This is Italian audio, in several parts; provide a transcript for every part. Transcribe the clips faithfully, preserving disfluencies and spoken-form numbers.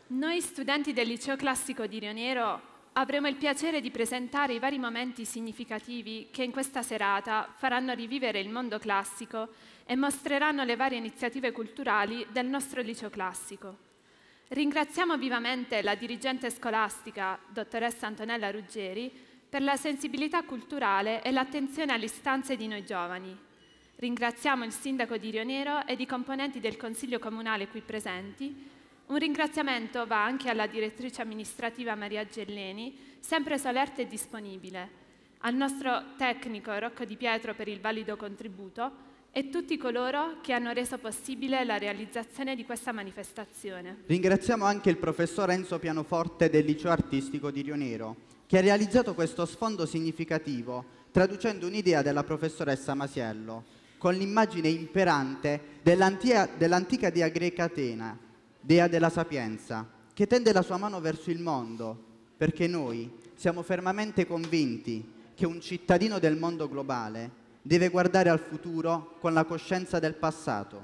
Noi studenti del Liceo Classico di Rio Nero avremo il piacere di presentare i vari momenti significativi che in questa serata faranno rivivere il mondo classico e mostreranno le varie iniziative culturali del nostro Liceo Classico. Ringraziamo vivamente la dirigente scolastica, dottoressa Antonella Ruggeri, per la sensibilità culturale e l'attenzione alle istanze di noi giovani. Ringraziamo il sindaco di Rio Nero ed i componenti del Consiglio Comunale qui presenti. Un ringraziamento va anche alla direttrice amministrativa Maria Gelleni, sempre solerte e disponibile, al nostro tecnico Rocco Di Pietro per il valido contributo e tutti coloro che hanno reso possibile la realizzazione di questa manifestazione. Ringraziamo anche il professor Enzo Pianoforte del Liceo Artistico di Rio Nero, che ha realizzato questo sfondo significativo, traducendo un'idea della professoressa Masiello, con l'immagine imperante dell'antica dea greca Atena, dea della sapienza, che tende la sua mano verso il mondo, perché noi siamo fermamente convinti che un cittadino del mondo globale deve guardare al futuro con la coscienza del passato.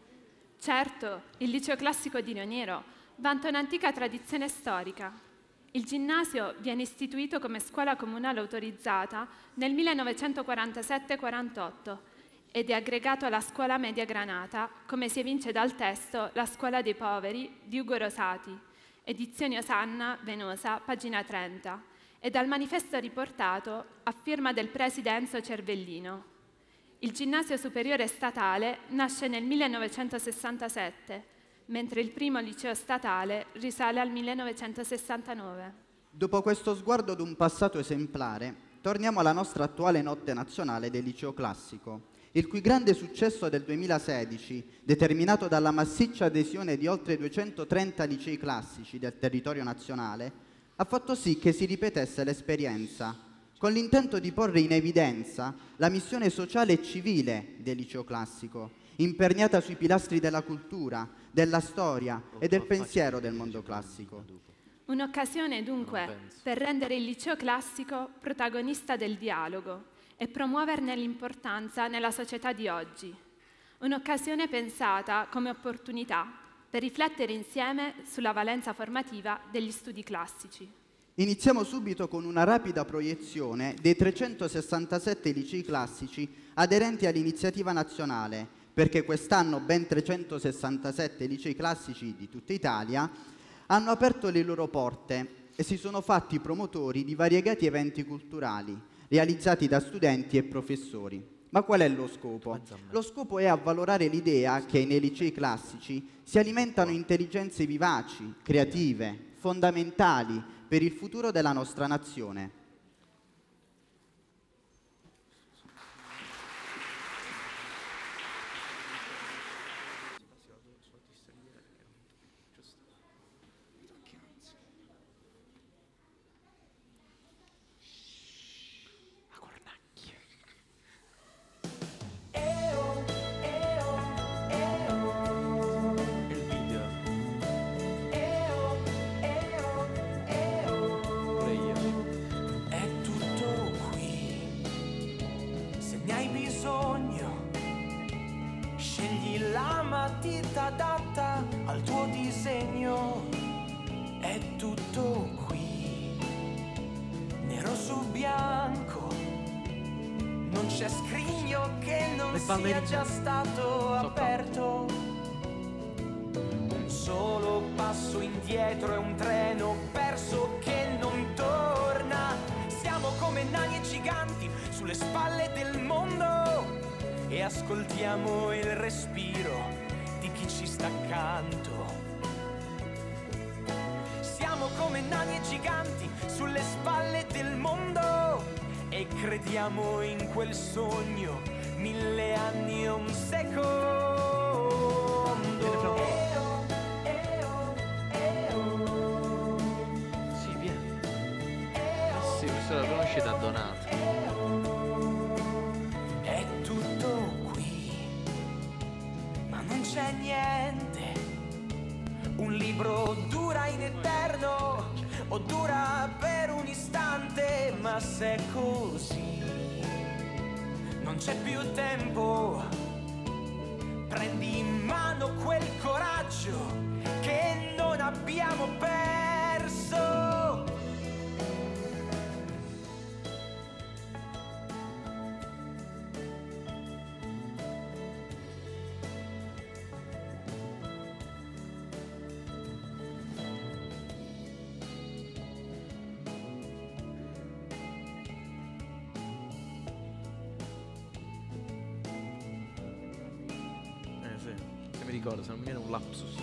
Certo, il Liceo Classico di Rio Nero vanta un'antica tradizione storica. Il ginnasio viene istituito come scuola comunale autorizzata nel millenovecentoquarantasette quarantotto ed è aggregato alla Scuola Media Granata, come si evince dal testo La Scuola dei Poveri di Ugo Rosati, edizioni Osanna, Venosa, pagina trenta, e dal manifesto riportato a firma del preside Enzo Cervellino. Il ginnasio superiore statale nasce nel millenovecentosessantasette, mentre il primo liceo statale risale al millenovecentosessantanove. Dopo questo sguardo ad un passato esemplare, torniamo alla nostra attuale notte nazionale del liceo classico, il cui grande successo del duemilasedici, determinato dalla massiccia adesione di oltre duecentotrenta licei classici del territorio nazionale, ha fatto sì che si ripetesse l'esperienza, con l'intento di porre in evidenza la missione sociale e civile del liceo classico, imperniata sui pilastri della cultura, della storia e del pensiero del mondo classico. Un'occasione dunque per rendere il liceo classico protagonista del dialogo e promuoverne l'importanza nella società di oggi. Un'occasione pensata come opportunità per riflettere insieme sulla valenza formativa degli studi classici. Iniziamo subito con una rapida proiezione dei trecentosessantasette licei classici aderenti all'iniziativa nazionale, perché quest'anno ben trecentosessantasette licei classici di tutta Italia hanno aperto le loro porte e si sono fatti promotori di variegati eventi culturali realizzati da studenti e professori. Ma qual è lo scopo? Lo scopo è avvalorare l'idea che nei licei classici si alimentano intelligenze vivaci, creative, fondamentali per il futuro della nostra nazione. Adatta al tuo disegno, è tutto qui, nero su bianco, non c'è scrigno che non sia già stato aperto, un solo passo indietro è un treno perso che non torna, siamo come nani e giganti sulle spalle del mondo e ascoltiamo il respiro di chi ci sta accanto. Siamo come nani e giganti sulle spalle del mondo e crediamo in quel sogno mille anni e un secondo. Eo, eo, eo. Sì, vieni. Ah sì, questo lo conosci da Donato. È tutto qui, ma non c'è niente. Un libro dura in eterno o dura per un istante, ma se è così non c'è più tempo. Prendi in mano quel coraggio che non abbiamo perso. Eh sì, se mi ricordo, se non mi viene un lapsus.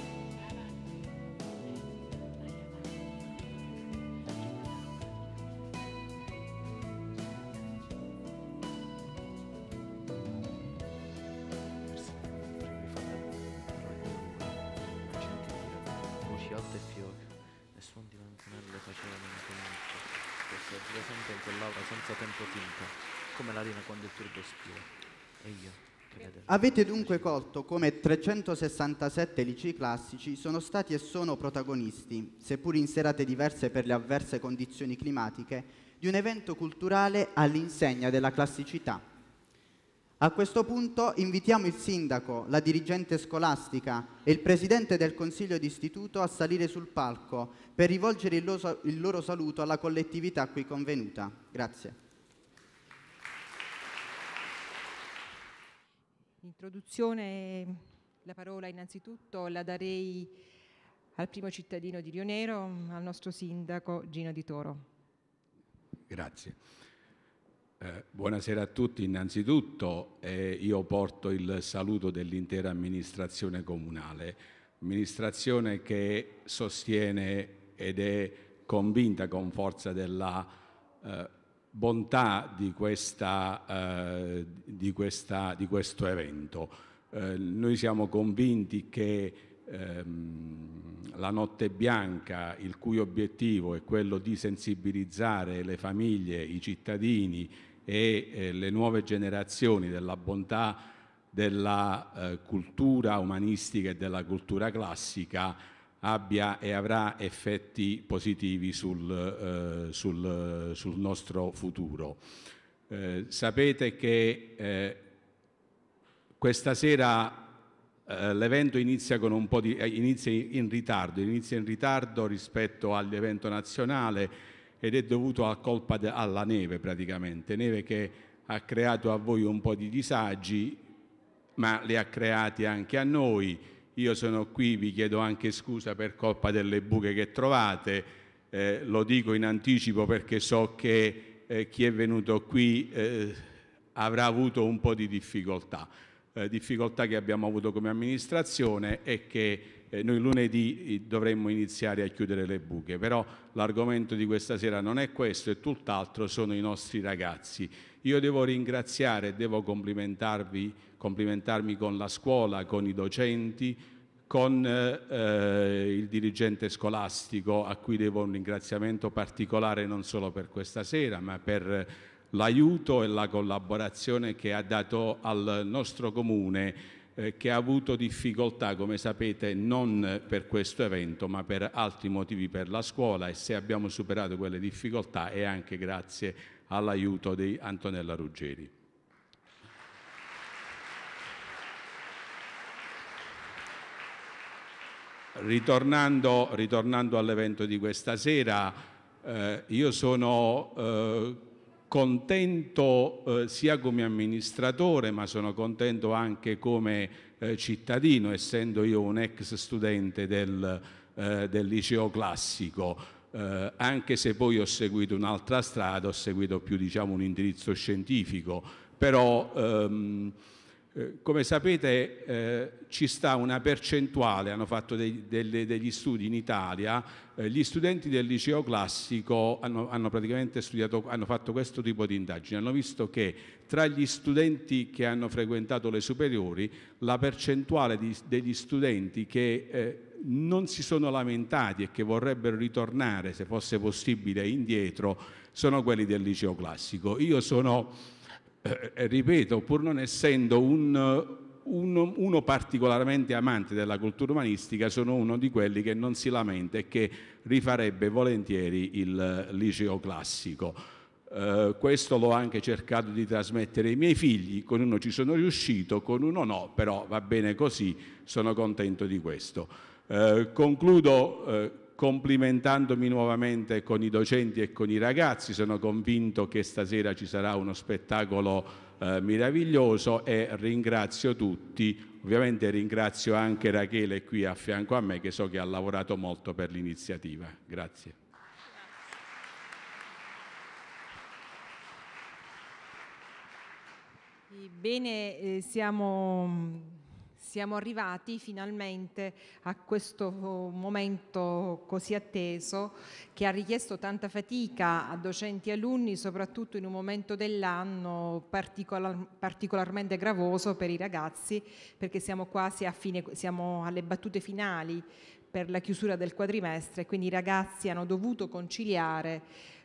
Voci alte e fioche, e suon di manganelle facevano incontro, che si aggira sempre in quell'aura senza tempo finta, come l'arena quando il turbo spira. E io, che vederò. Avete dunque colto come trecentosessantasette licei classici sono stati e sono protagonisti, seppur in serate diverse per le avverse condizioni climatiche, di un evento culturale all'insegna della classicità. A questo punto invitiamo il sindaco, la dirigente scolastica e il presidente del consiglio d'istituto a salire sul palco per rivolgere il loro, il loro saluto alla collettività qui convenuta. Grazie. Introduzione, la parola innanzitutto la darei al primo cittadino di Rionero, al nostro sindaco Gino Di Toro. Grazie. Eh, buonasera a tutti innanzitutto, eh, io porto il saluto dell'intera amministrazione comunale, amministrazione che sostiene ed è convinta con forza della eh, bontà di, questa, eh, di, questa, di questo evento. Eh, noi siamo convinti che ehm, la Notte Bianca, il cui obiettivo è quello di sensibilizzare le famiglie, i cittadini e eh, le nuove generazioni della bontà della eh, cultura umanistica e della cultura classica, abbia e avrà effetti positivi sul, eh, sul, sul nostro futuro. Eh, sapete che eh, questa sera eh, l'evento inizia con un po' di eh, inizia in ritardo, inizia in ritardo rispetto all'evento nazionale ed è dovuto a colpa de, alla neve praticamente, neve che ha creato a voi un po' di disagi, ma li ha creati anche a noi. Io sono qui, vi chiedo anche scusa per colpa delle buche che trovate, eh, lo dico in anticipo perché so che eh, chi è venuto qui eh, avrà avuto un po' di difficoltà, eh, difficoltà che abbiamo avuto come amministrazione e che eh, noi lunedì dovremmo iniziare a chiudere le buche, però l'argomento di questa sera non è questo, è tutt'altro, sono i nostri ragazzi. Io devo ringraziare e devo complimentarvi, complimentarmi con la scuola, con i docenti, con eh, il dirigente scolastico a cui devo un ringraziamento particolare non solo per questa sera ma per l'aiuto e la collaborazione che ha dato al nostro comune eh, che ha avuto difficoltà, come sapete, non per questo evento ma per altri motivi per la scuola, e se abbiamo superato quelle difficoltà è anche grazie all'aiuto di Antonella Ruggeri. Ritornando, ritornando all'evento di questa sera, eh, io sono eh, contento eh, sia come amministratore, ma sono contento anche come eh, cittadino, essendo io un ex studente del, eh, del liceo classico. Eh, anche se poi ho seguito un'altra strada, ho seguito più diciamo un indirizzo scientifico, però ehm, eh, come sapete eh, ci sta una percentuale, hanno fatto dei, delle, degli studi in Italia, eh, gli studenti del liceo classico hanno, hanno praticamente studiato, hanno fatto questo tipo di indagini, hanno visto che tra gli studenti che hanno frequentato le superiori la percentuale di, degli studenti che eh, non si sono lamentati e che vorrebbero ritornare, se fosse possibile, indietro, sono quelli del liceo classico. Io sono, eh, ripeto, pur non essendo un, un, uno particolarmente amante della cultura umanistica, sono uno di quelli che non si lamenta e che rifarebbe volentieri il liceo classico. Uh, questo l'ho anche cercato di trasmettere ai miei figli, con uno ci sono riuscito, con uno no, però va bene così, sono contento di questo. Eh, concludo eh, complimentandomi nuovamente con i docenti e con i ragazzi. Sono convinto che stasera ci sarà uno spettacolo eh, meraviglioso e ringrazio tutti. Ovviamente ringrazio anche Rachele qui a fianco a me, che so che ha lavorato molto per l'iniziativa. Grazie. Bene, eh, siamo, siamo arrivati finalmente a questo momento così atteso, che ha richiesto tanta fatica a docenti e alunni, soprattutto in un momento dell'anno particolar, particolarmente gravoso per i ragazzi, perché siamo quasi a fine, siamo alle battute finali per la chiusura del quadrimestre, quindi i ragazzi hanno dovuto conciliare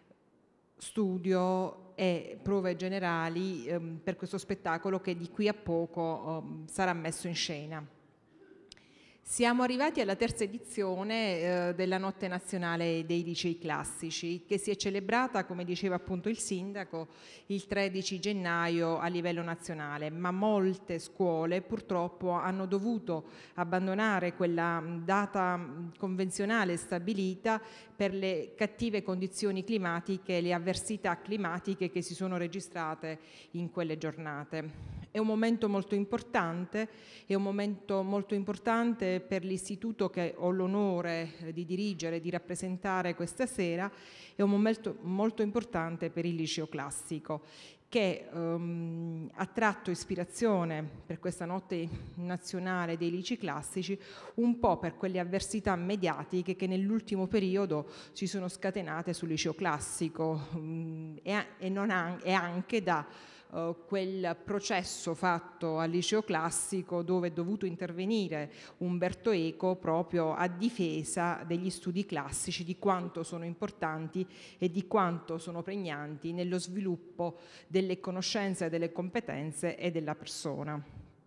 studio e prove generali ehm, per questo spettacolo che di qui a poco ehm, sarà messo in scena. Siamo arrivati alla terza edizione eh, della Notte Nazionale dei Licei Classici, che si è celebrata, come diceva appunto il Sindaco, il tredici gennaio a livello nazionale, ma molte scuole purtroppo hanno dovuto abbandonare quella data convenzionale stabilita per le cattive condizioni climatiche e le avversità climatiche che si sono registrate in quelle giornate. È un momento molto importante, è un momento molto importante per l'istituto che ho l'onore di dirigere, di rappresentare questa sera, è un momento molto importante per il liceo classico, che um, ha tratto ispirazione per questa notte nazionale dei licei classici un po' per quelle avversità mediatiche che nell'ultimo periodo si sono scatenate sul liceo classico um, e, e, non ha, e anche da Uh, quel processo fatto al liceo classico dove è dovuto intervenire Umberto Eco proprio a difesa degli studi classici, di quanto sono importanti e di quanto sono pregnanti nello sviluppo delle conoscenze, delle competenze e della persona.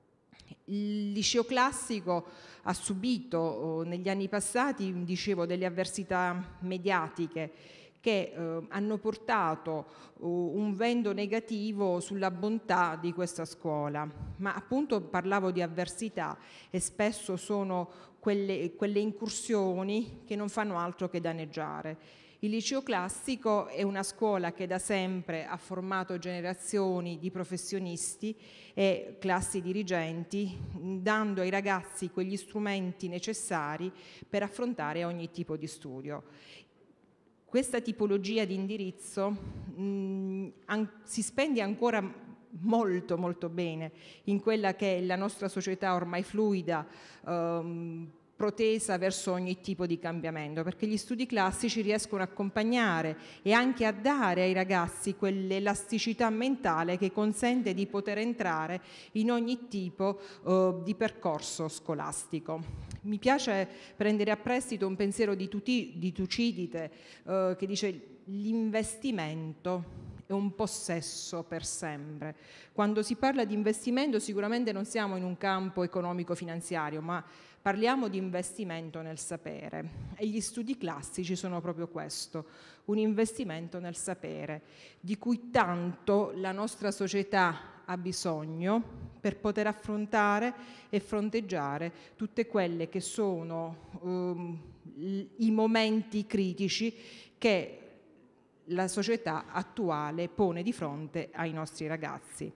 Il liceo classico ha subito uh, negli anni passati, dicevo, delle avversità mediatiche che eh, hanno portato uh, un vento negativo sulla bontà di questa scuola, ma appunto parlavo di avversità e spesso sono quelle, quelle incursioni che non fanno altro che danneggiare. Il liceo classico è una scuola che da sempre ha formato generazioni di professionisti e classi dirigenti, dando ai ragazzi quegli strumenti necessari per affrontare ogni tipo di studio. Questa tipologia di indirizzo mh, an- si spende ancora molto molto bene in quella che è la nostra società ormai fluida, ehm, protesa verso ogni tipo di cambiamento, perché gli studi classici riescono a accompagnare e anche a dare ai ragazzi quell'elasticità mentale che consente di poter entrare in ogni tipo eh, di percorso scolastico. Mi piace prendere a prestito un pensiero di, Tuti, di Tucidide eh, che dice: l'investimento è un possesso per sempre. Quando si parla di investimento sicuramente non siamo in un campo economico-finanziario, ma parliamo di investimento nel sapere e gli studi classici sono proprio questo, un investimento nel sapere, di cui tanto la nostra società ha bisogno per poter affrontare e fronteggiare tutte quelle che sono um, i momenti critici che la società attuale pone di fronte ai nostri ragazzi.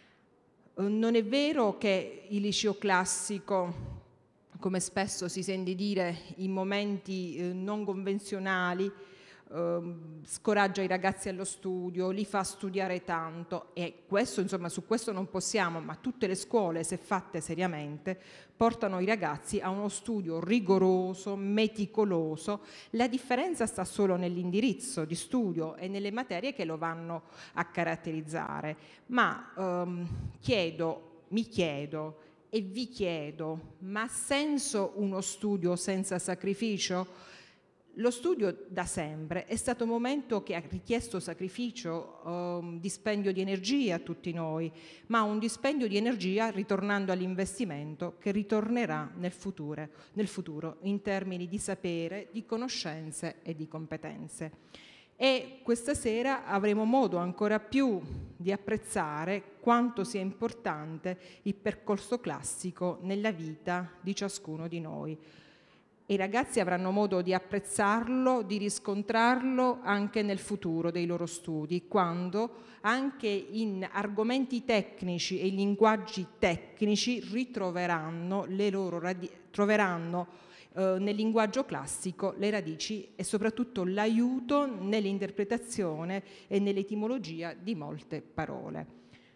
Non è vero che il liceo classico, come spesso si sente dire in momenti eh, non convenzionali, eh, scoraggia i ragazzi allo studio, li fa studiare tanto, e questo, insomma, su questo non possiamo, ma tutte le scuole, se fatte seriamente, portano i ragazzi a uno studio rigoroso, meticoloso. La differenza sta solo nell'indirizzo di studio e nelle materie che lo vanno a caratterizzare. Ma ehm, chiedo, mi chiedo e vi chiedo, ma ha senso uno studio senza sacrificio? Lo studio da sempre è stato un momento che ha richiesto sacrificio, um, dispendio di energia a tutti noi, ma un dispendio di energia ritornando all'investimento che ritornerà nel futuro, nel futuro in termini di sapere, di conoscenze e di competenze. E questa sera avremo modo ancora più di apprezzare quanto sia importante il percorso classico nella vita di ciascuno di noi. e i ragazzi avranno modo di apprezzarlo, di riscontrarlo anche nel futuro dei loro studi, quando anche in argomenti tecnici e in linguaggi tecnici ritroveranno le loro radi- troveranno eh, nel linguaggio classico le radici e soprattutto l'aiuto nell'interpretazione e nell'etimologia di molte parole.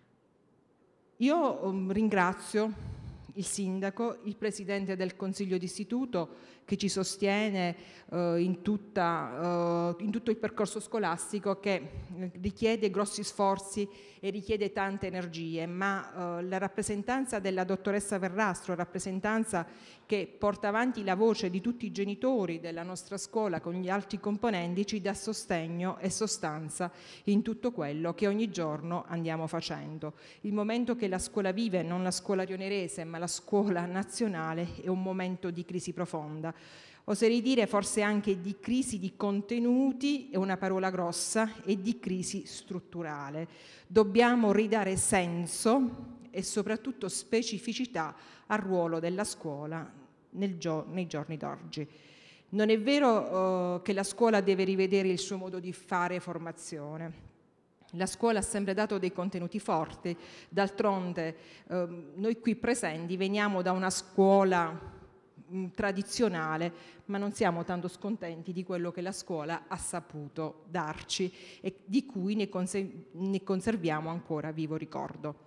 Io um, ringrazio il sindaco, il presidente del consiglio d'istituto che ci sostiene eh, in, tutta, eh, in tutto il percorso scolastico, che richiede grossi sforzi e richiede tante energie, ma eh, la rappresentanza della dottoressa Verrastro, rappresentanza che porta avanti la voce di tutti i genitori della nostra scuola con gli altri componenti, ci dà sostegno e sostanza in tutto quello che ogni giorno andiamo facendo. Il momento che la scuola vive, non la scuola rionerese ma la scuola nazionale, è un momento di crisi profonda. Oserei dire forse anche di crisi di contenuti, è una parola grossa, e di crisi strutturale. Dobbiamo ridare senso e soprattutto specificità al ruolo della scuola nel gio- nei giorni d'oggi. Non è vero eh, che la scuola deve rivedere il suo modo di fare formazione. La scuola ha sempre dato dei contenuti forti, d'altronde eh, noi qui presenti veniamo da una scuola mh, tradizionale, ma non siamo tanto scontenti di quello che la scuola ha saputo darci e di cui ne, conse- ne conserviamo ancora vivo ricordo.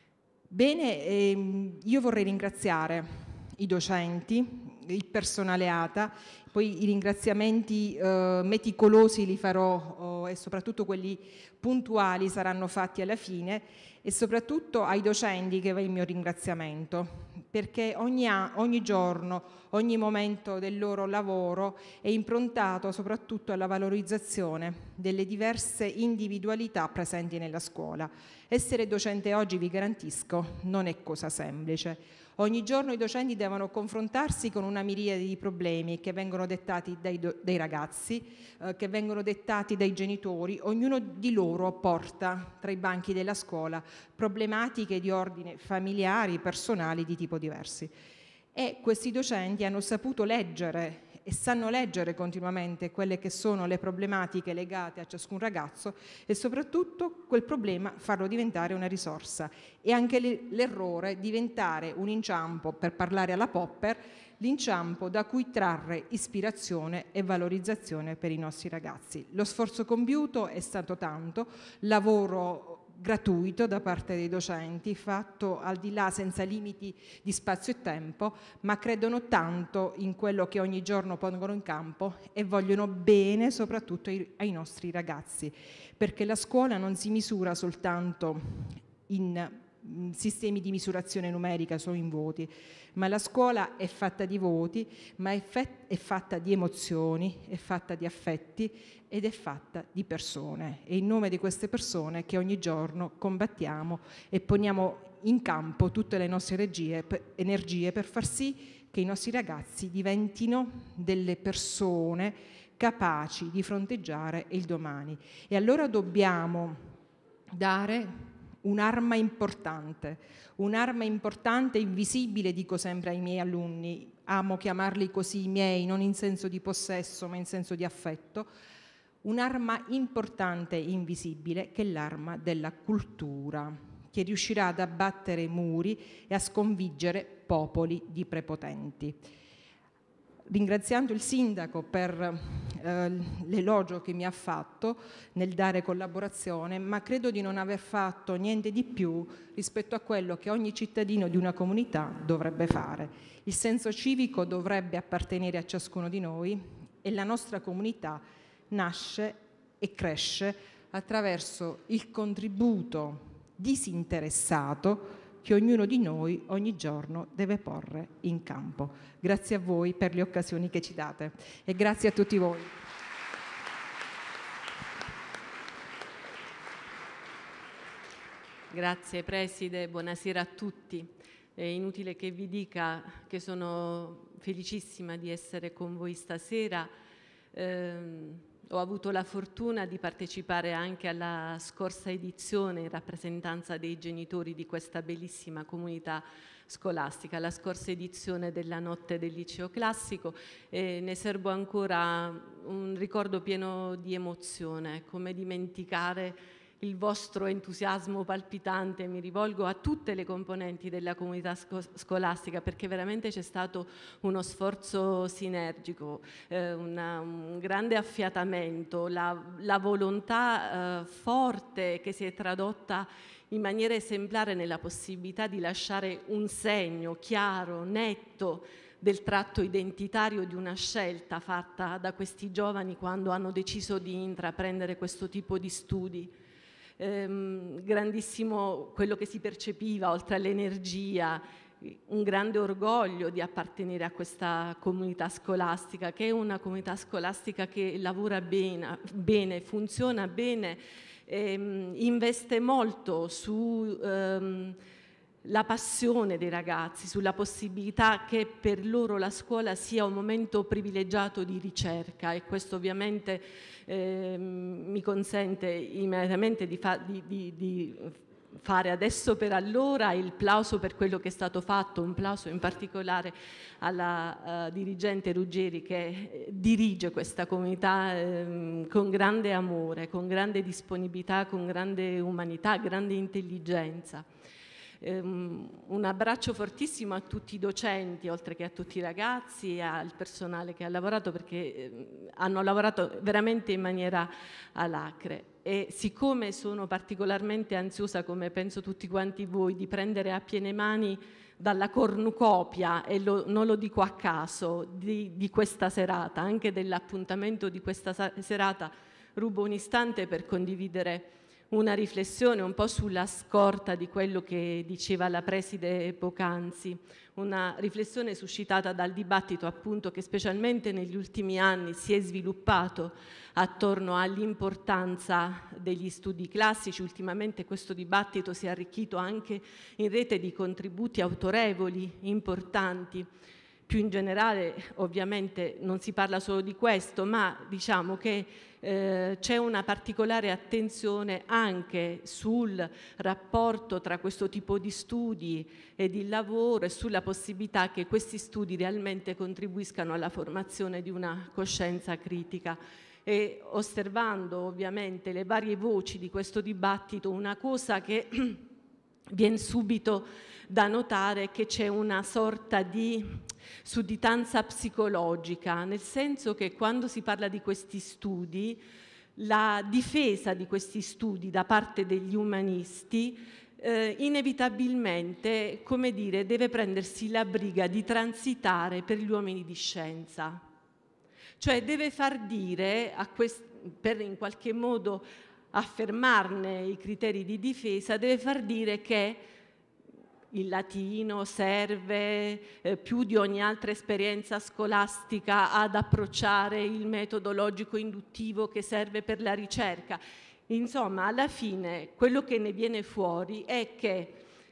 Bene, ehm, io vorrei ringraziare i docenti, il personale A T A, poi i ringraziamenti eh, meticolosi li farò oh, e soprattutto quelli puntuali saranno fatti alla fine, e soprattutto ai docenti che va il mio ringraziamento, perché ogni, a- ogni giorno, ogni momento del loro lavoro è improntato soprattutto alla valorizzazione delle diverse individualità presenti nella scuola. Essere docente oggi, vi garantisco, non è cosa semplice. Ogni giorno i docenti devono confrontarsi con una miriade di problemi che vengono dettati dai, do- dai ragazzi, eh, che vengono dettati dai genitori. Ognuno di loro porta tra i banchi della scuola problematiche di ordine familiari, personali, di tipo diversi. E questi docenti hanno saputo leggere e sanno leggere continuamente quelle che sono le problematiche legate a ciascun ragazzo e soprattutto quel problema farlo diventare una risorsa e anche l'errore diventare un inciampo, per parlare alla Popper, l'inciampo da cui trarre ispirazione e valorizzazione per i nostri ragazzi. Lo sforzo compiuto è stato tanto, lavoro gratuito da parte dei docenti, fatto al di là senza limiti di spazio e tempo, ma credono tanto in quello che ogni giorno pongono in campo e vogliono bene soprattutto ai, ai nostri ragazzi, perché la scuola non si misura soltanto in sistemi di misurazione numerica, solo in voti, ma la scuola è fatta di voti, ma è, fe- è fatta di emozioni, è fatta di affetti ed è fatta di persone. È in nome di queste persone che ogni giorno combattiamo e poniamo in campo tutte le nostre energie per, energie per far sì che i nostri ragazzi diventino delle persone capaci di fronteggiare il domani. E allora dobbiamo dare un'arma importante, un'arma importante invisibile, dico sempre ai miei alunni, amo chiamarli così i miei, non in senso di possesso ma in senso di affetto, un'arma importante e invisibile che è l'arma della cultura, che riuscirà ad abbattere muri e a sconfiggere popoli di prepotenti. Ringraziando il sindaco per eh, l'elogio che mi ha fatto nel dare collaborazione, ma credo di non aver fatto niente di più rispetto a quello che ogni cittadino di una comunità dovrebbe fare. Il senso civico dovrebbe appartenere a ciascuno di noi e la nostra comunità nasce e cresce attraverso il contributo disinteressato che ognuno di noi ogni giorno deve porre in campo. Grazie a voi per le occasioni che ci date e grazie a tutti voi. Grazie Preside, buonasera a tutti. È inutile che vi dica che sono felicissima di essere con voi stasera. Eh, Ho avuto la fortuna di partecipare anche alla scorsa edizione in rappresentanza dei genitori di questa bellissima comunità scolastica, la scorsa edizione della Notte del Liceo Classico, e ne serbo ancora un ricordo pieno di emozione. Come dimenticare il vostro entusiasmo palpitante? Mi rivolgo a tutte le componenti della comunità sco- scolastica, perché veramente c'è stato uno sforzo sinergico, eh, una, un grande affiatamento, la, la volontà eh, forte che si è tradotta in maniera esemplare nella possibilità di lasciare un segno chiaro, netto, del tratto identitario di una scelta fatta da questi giovani quando hanno deciso di intraprendere questo tipo di studi. Ehm, grandissimo quello che si percepiva, oltre all'energia, un grande orgoglio di appartenere a questa comunità scolastica, che è una comunità scolastica che lavora bene, bene funziona bene, ehm, investe molto su ehm, la passione dei ragazzi, sulla possibilità che per loro la scuola sia un momento privilegiato di ricerca, e questo ovviamente eh, mi consente immediatamente di, fa- di, di, di fare adesso per allora il plauso per quello che è stato fatto, un plauso in particolare alla uh, dirigente Ruggeri, che eh, dirige questa comunità eh, con grande amore, con grande disponibilità, con grande umanità, grande intelligenza. Um, un abbraccio fortissimo a tutti i docenti, oltre che a tutti i ragazzi e al personale che ha lavorato, perché eh, hanno lavorato veramente in maniera alacre. E siccome sono particolarmente ansiosa, come penso tutti quanti voi, di prendere a piene mani dalla cornucopia, e lo, non lo dico a caso, di, di questa serata, anche dell'appuntamento di questa serata, rubo un istante per condividere una riflessione un po' sulla scorta di quello che diceva la preside poc'anzi, una riflessione suscitata dal dibattito appunto che specialmente negli ultimi anni si è sviluppato attorno all'importanza degli studi classici. Ultimamente questo dibattito si è arricchito anche in rete di contributi autorevoli, importanti. Più in generale, ovviamente, non si parla solo di questo, ma diciamo che eh, c'è una particolare attenzione anche sul rapporto tra questo tipo di studi ed il lavoro, e sulla possibilità che questi studi realmente contribuiscano alla formazione di una coscienza critica. E osservando ovviamente le varie voci di questo dibattito, una cosa che viene subito da notare è che c'è una sorta di sudditanza psicologica, nel senso che quando si parla di questi studi, la difesa di questi studi da parte degli umanisti eh, inevitabilmente, come dire, deve prendersi la briga di transitare per gli uomini di scienza. Cioè deve far dire, a quest- per in qualche modo affermarne i criteri di difesa, deve far dire che il latino serve eh, più di ogni altra esperienza scolastica ad approcciare il metodo logico-induttivo che serve per la ricerca. Insomma, alla fine quello che ne viene fuori è che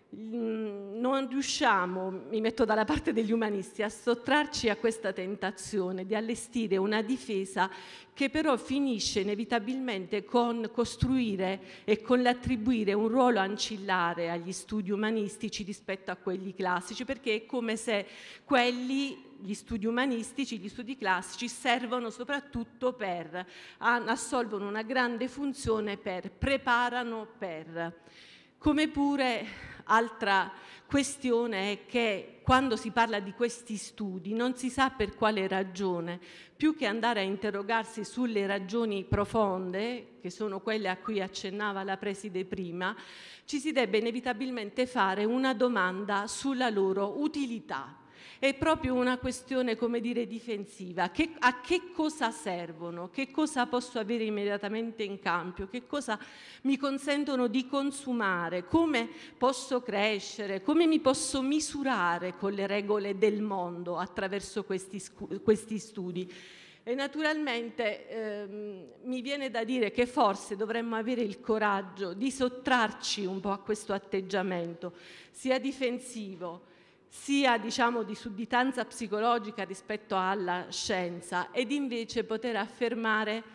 mh, non riusciamo, mi metto dalla parte degli umanisti, a sottrarci a questa tentazione di allestire una difesa che però finisce inevitabilmente con costruire e con l'attribuire un ruolo ancillare agli studi umanistici rispetto a quelli classici, perché è come se quelli, gli studi umanistici, gli studi classici, servono soprattutto per, assolvono una grande funzione per, preparano per. Come pure altra questione è che quando si parla di questi studi non si sa per quale ragione, più che andare a interrogarsi sulle ragioni profonde, che sono quelle a cui accennava la preside prima, ci si debba inevitabilmente fare una domanda sulla loro utilità. È proprio una questione, come dire, difensiva. Che, a che cosa servono? Che cosa posso avere immediatamente in cambio? Che cosa mi consentono di consumare? Come posso crescere? Come mi posso misurare con le regole del mondo attraverso questi, questi studi? E naturalmente ehm, mi viene da dire che forse dovremmo avere il coraggio di sottrarci un po' a questo atteggiamento, sia difensivo, sia diciamo di sudditanza psicologica rispetto alla scienza, ed invece poter affermare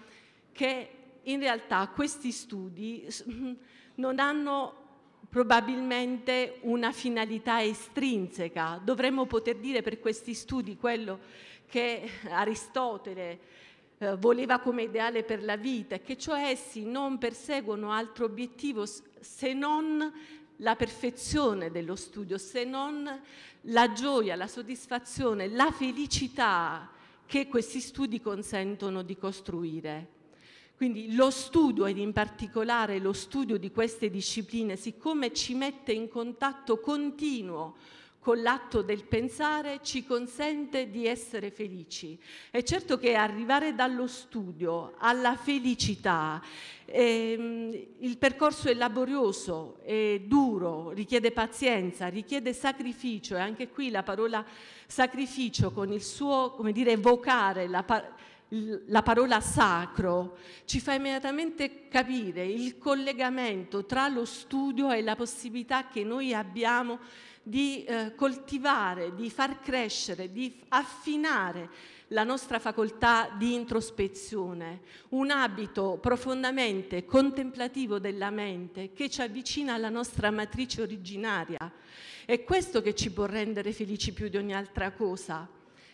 che in realtà questi studi non hanno probabilmente una finalità estrinseca. Dovremmo poter dire per questi studi quello che Aristotele eh, voleva come ideale per la vita, che cioè essi non perseguono altro obiettivo se non la perfezione dello studio, se non la gioia, la soddisfazione, la felicità che questi studi consentono di costruire. Quindi lo studio, ed in particolare lo studio di queste discipline, siccome ci mette in contatto continuo con l'atto del pensare, ci consente di essere felici. È certo che arrivare dallo studio alla felicità, ehm, il percorso è laborioso, è duro, richiede pazienza, richiede sacrificio, e anche qui la parola sacrificio con il suo, come dire, evocare la parola la parola sacro ci fa immediatamente capire il collegamento tra lo studio e la possibilità che noi abbiamo di eh, coltivare, di far crescere, di affinare la nostra facoltà di introspezione, un abito profondamente contemplativo della mente che ci avvicina alla nostra matrice originaria. È questo che ci può rendere felici più di ogni altra cosa.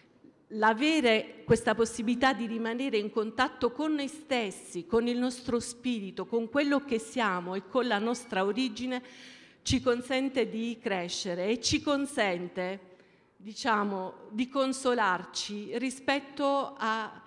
L'avere questa possibilità di rimanere in contatto con noi stessi, con il nostro spirito, con quello che siamo e con la nostra origine ci consente di crescere e ci consente, diciamo, di consolarci rispetto a,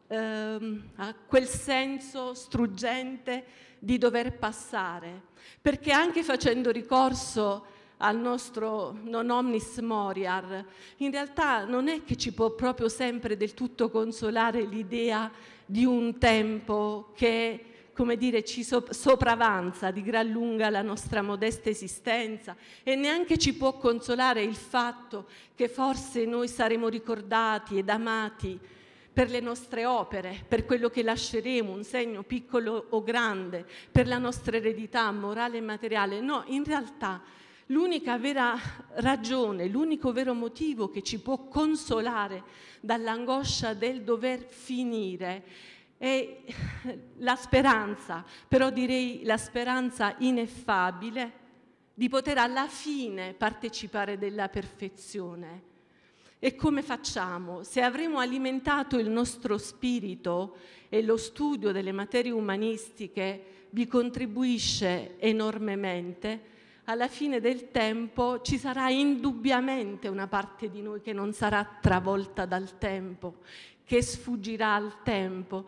ehm, a quel senso struggente di dover passare, perché anche facendo ricorso al nostro non omnis moriar, in realtà non è che ci può proprio sempre del tutto consolare l'idea di un tempo che, come dire, ci sopravanza di gran lunga la nostra modesta esistenza, e neanche ci può consolare il fatto che forse noi saremo ricordati ed amati per le nostre opere, per quello che lasceremo, un segno piccolo o grande, per la nostra eredità morale e materiale. No, in realtà l'unica vera ragione, l'unico vero motivo che ci può consolare dall'angoscia del dover finire è la speranza, però direi la speranza ineffabile di poter alla fine partecipare della perfezione. E come facciamo? Se avremo alimentato il nostro spirito, e lo studio delle materie umanistiche vi contribuisce enormemente, alla fine del tempo ci sarà indubbiamente una parte di noi che non sarà travolta dal tempo, che sfuggirà al tempo.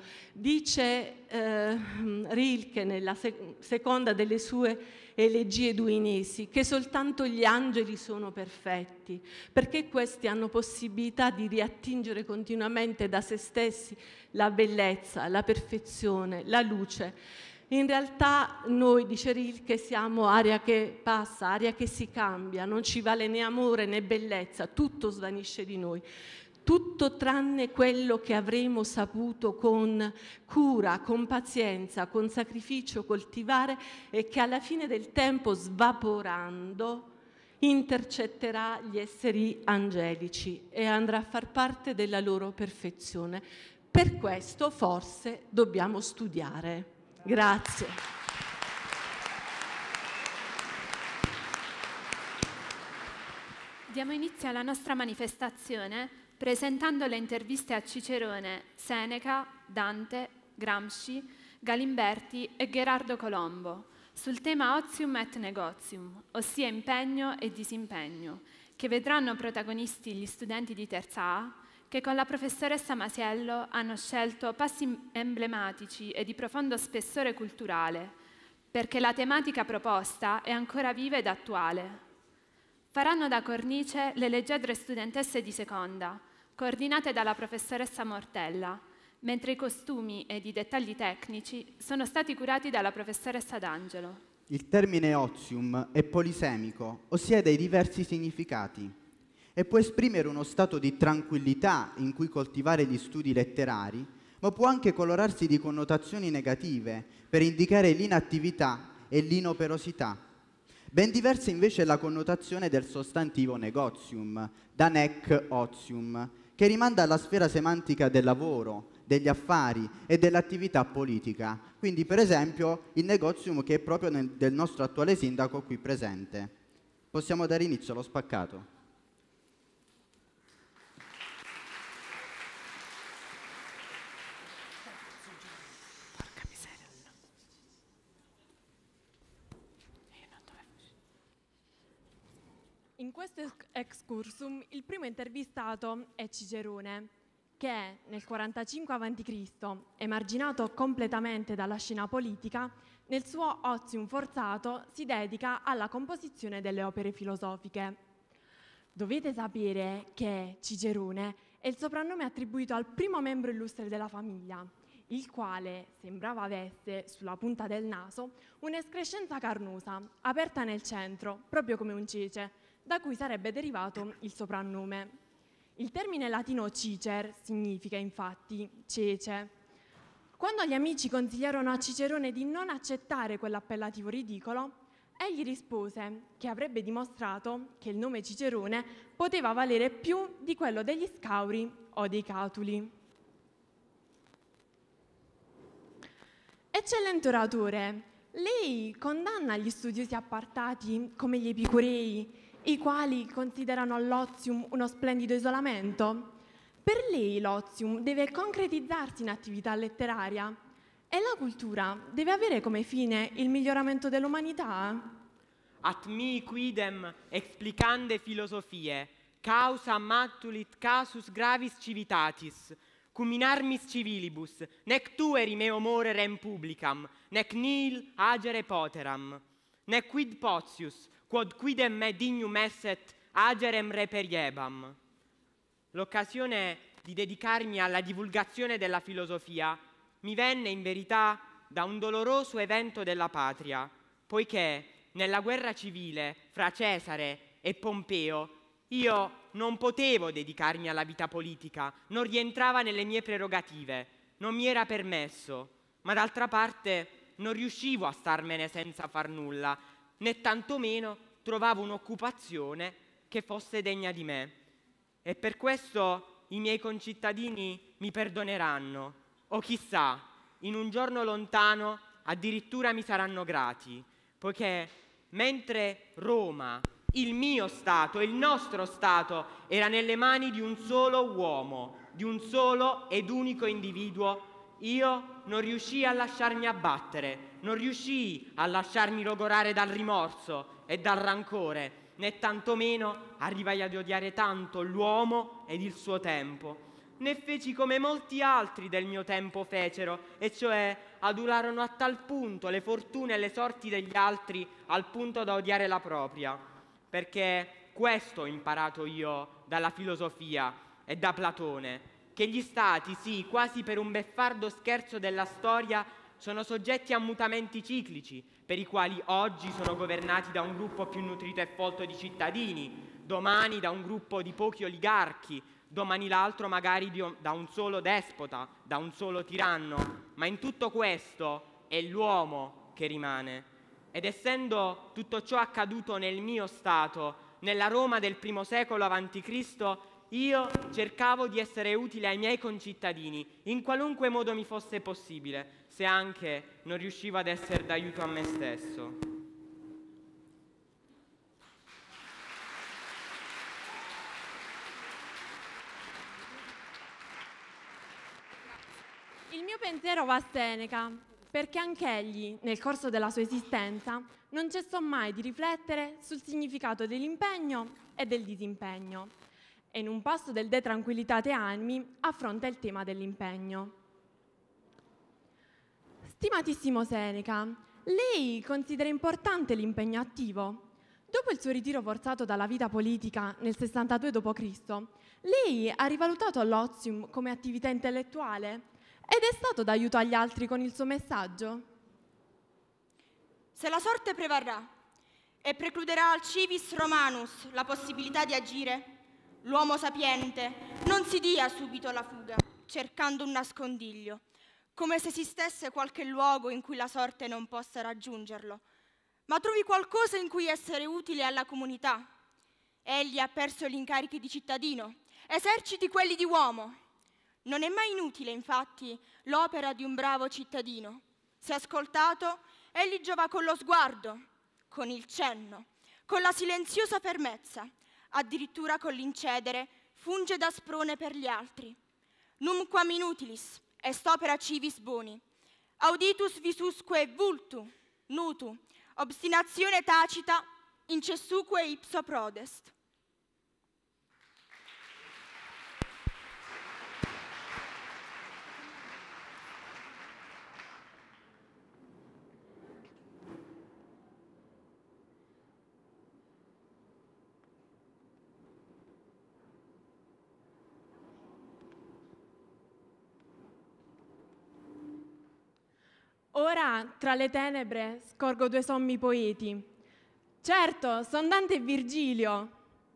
Dice eh, Rilke nella sec- seconda delle sue elegie duinesi che soltanto gli angeli sono perfetti, perché questi hanno possibilità di riattingere continuamente da se stessi la bellezza, la perfezione, la luce. In realtà noi, dice Rilke, siamo aria che passa, aria che si cambia, non ci vale né amore né bellezza, tutto svanisce di noi. Tutto tranne quello che avremo saputo con cura, con pazienza, con sacrificio coltivare, e che alla fine del tempo, svaporando, intercetterà gli esseri angelici e andrà a far parte della loro perfezione. Per questo forse dobbiamo studiare. Grazie. Diamo inizio alla nostra manifestazione presentando le interviste a Cicerone, Seneca, Dante, Gramsci, Galimberti e Gherardo Colombo sul tema Otium et Negotium, ossia impegno e disimpegno, che vedranno protagonisti gli studenti di terza A, che con la professoressa Masiello hanno scelto passi emblematici e di profondo spessore culturale, perché la tematica proposta è ancora viva ed attuale. Faranno da cornice le leggiadre studentesse di seconda, coordinate dalla professoressa Mortella, mentre i costumi ed i dettagli tecnici sono stati curati dalla professoressa D'Angelo. Il termine otium è polisemico, ossia ha dei diversi significati, e può esprimere uno stato di tranquillità in cui coltivare gli studi letterari, ma può anche colorarsi di connotazioni negative per indicare l'inattività e l'inoperosità. Ben diversa invece è la connotazione del sostantivo negotium, da nec otium, che rimanda alla sfera semantica del lavoro, degli affari e dell'attività politica. Quindi, per esempio, il negozium che è proprio nel, del nostro attuale sindaco qui presente. Possiamo dare inizio allo spaccato. In questo excursum il primo intervistato è Cicerone, che nel quarantacinque avanti Cristo, emarginato completamente dalla scena politica, nel suo ozium forzato si dedica alla composizione delle opere filosofiche. Dovete sapere che Cicerone è il soprannome attribuito al primo membro illustre della famiglia, il quale sembrava avesse sulla punta del naso un'escrescenza carnosa, aperta nel centro, proprio come un cece, da cui sarebbe derivato il soprannome. Il termine latino cicer significa infatti cece. Quando gli amici consigliarono a Cicerone di non accettare quell'appellativo ridicolo, egli rispose che avrebbe dimostrato che il nome Cicerone poteva valere più di quello degli Scauri o dei Catuli. Eccellente oratore, lei condanna gli studiosi appartati come gli epicurei, i quali considerano l'ozium uno splendido isolamento? Per lei l'ozium deve concretizzarsi in attività letteraria e la cultura deve avere come fine il miglioramento dell'umanità? At mi quidem explicande philosophiae, causa matulit casus gravis civitatis, cum in armis civilibus, nec tueri meo morere rem publicam, nec nihil agere poteram, nec quid potius, quod quidem me dignum esset agerem reperiebam. L'occasione di dedicarmi alla divulgazione della filosofia mi venne in verità da un doloroso evento della patria, poiché nella guerra civile fra Cesare e Pompeo io non potevo dedicarmi alla vita politica, non rientrava nelle mie prerogative, non mi era permesso, ma d'altra parte non riuscivo a starmene senza far nulla, né tantomeno trovavo un'occupazione che fosse degna di me. E per questo i miei concittadini mi perdoneranno, o chissà, in un giorno lontano addirittura mi saranno grati, poiché mentre Roma, il mio Stato, il nostro Stato, era nelle mani di un solo uomo, di un solo ed unico individuo, io non riuscii a lasciarmi abbattere, non riuscii a lasciarmi logorare dal rimorso e dal rancore, né tantomeno arrivai ad odiare tanto l'uomo ed il suo tempo, né feci come molti altri del mio tempo fecero, e cioè adularono a tal punto le fortune e le sorti degli altri al punto da odiare la propria, perché questo ho imparato io dalla filosofia e da Platone, che gli stati, sì, quasi per un beffardo scherzo della storia, sono soggetti a mutamenti ciclici, per i quali oggi sono governati da un gruppo più nutrito e folto di cittadini, domani da un gruppo di pochi oligarchi, domani l'altro magari di, da un solo despota, da un solo tiranno, ma in tutto questo è l'uomo che rimane. Ed essendo tutto ciò accaduto nel mio Stato, nella Roma del primo secolo avanti Cristo, io cercavo di essere utile ai miei concittadini, in qualunque modo mi fosse possibile, se anche non riuscivo ad essere d'aiuto a me stesso. Il mio pensiero va a Seneca, perché anch'egli, nel corso della sua esistenza, non cessò mai di riflettere sul significato dell'impegno e del disimpegno. E in un passo del De Tranquillitate Animi affronta il tema dell'impegno. Stimatissimo Seneca, lei considera importante l'impegno attivo? Dopo il suo ritiro forzato dalla vita politica nel sessantadue dopo Cristo, lei ha rivalutato l'ozium come attività intellettuale ed è stato d'aiuto agli altri con il suo messaggio? Se la sorte prevarrà e precluderà al civis romanus la possibilità di agire, l'uomo sapiente non si dia subito la fuga, cercando un nascondiglio, come se esistesse qualche luogo in cui la sorte non possa raggiungerlo, ma trovi qualcosa in cui essere utile alla comunità. Egli ha perso gli incarichi di cittadino, eserciti quelli di uomo. Non è mai inutile, infatti, l'opera di un bravo cittadino. Se ascoltato, egli giova con lo sguardo, con il cenno, con la silenziosa fermezza, addirittura con l'incedere, funge da sprone per gli altri. Numquam inutilis est opera civis boni, auditus visusque vultu, nutu, obstinazione tacita, incessuque ipso prodest. Ora, tra le tenebre, scorgo due sommi poeti. Certo, son Dante e Virgilio.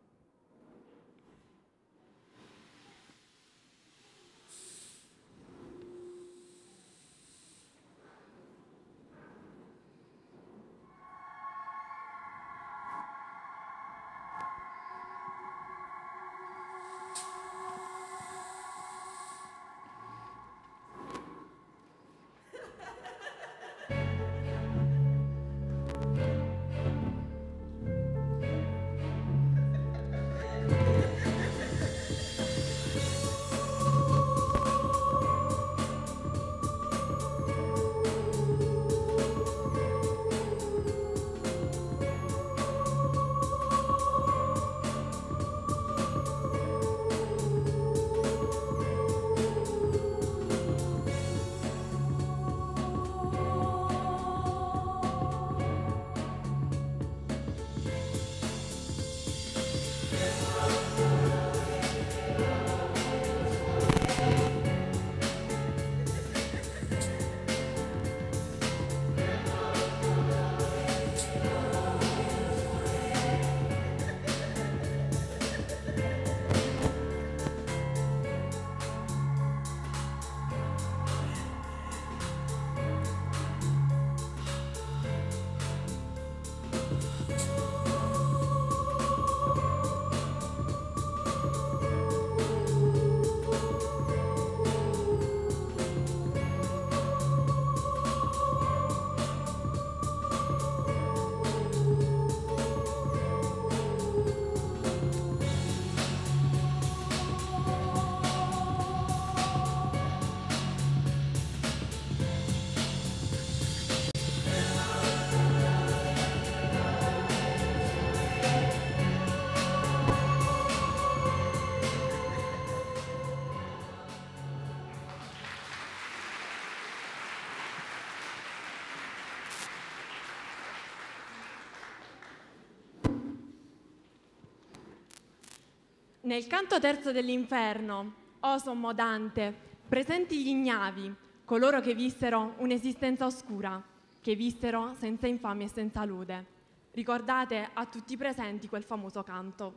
Nel canto terzo dell'Inferno, o sommo Dante, presenti gli ignavi, coloro che vissero un'esistenza oscura, che vissero senza infamia e senza lode. Ricordate a tutti i presenti quel famoso canto.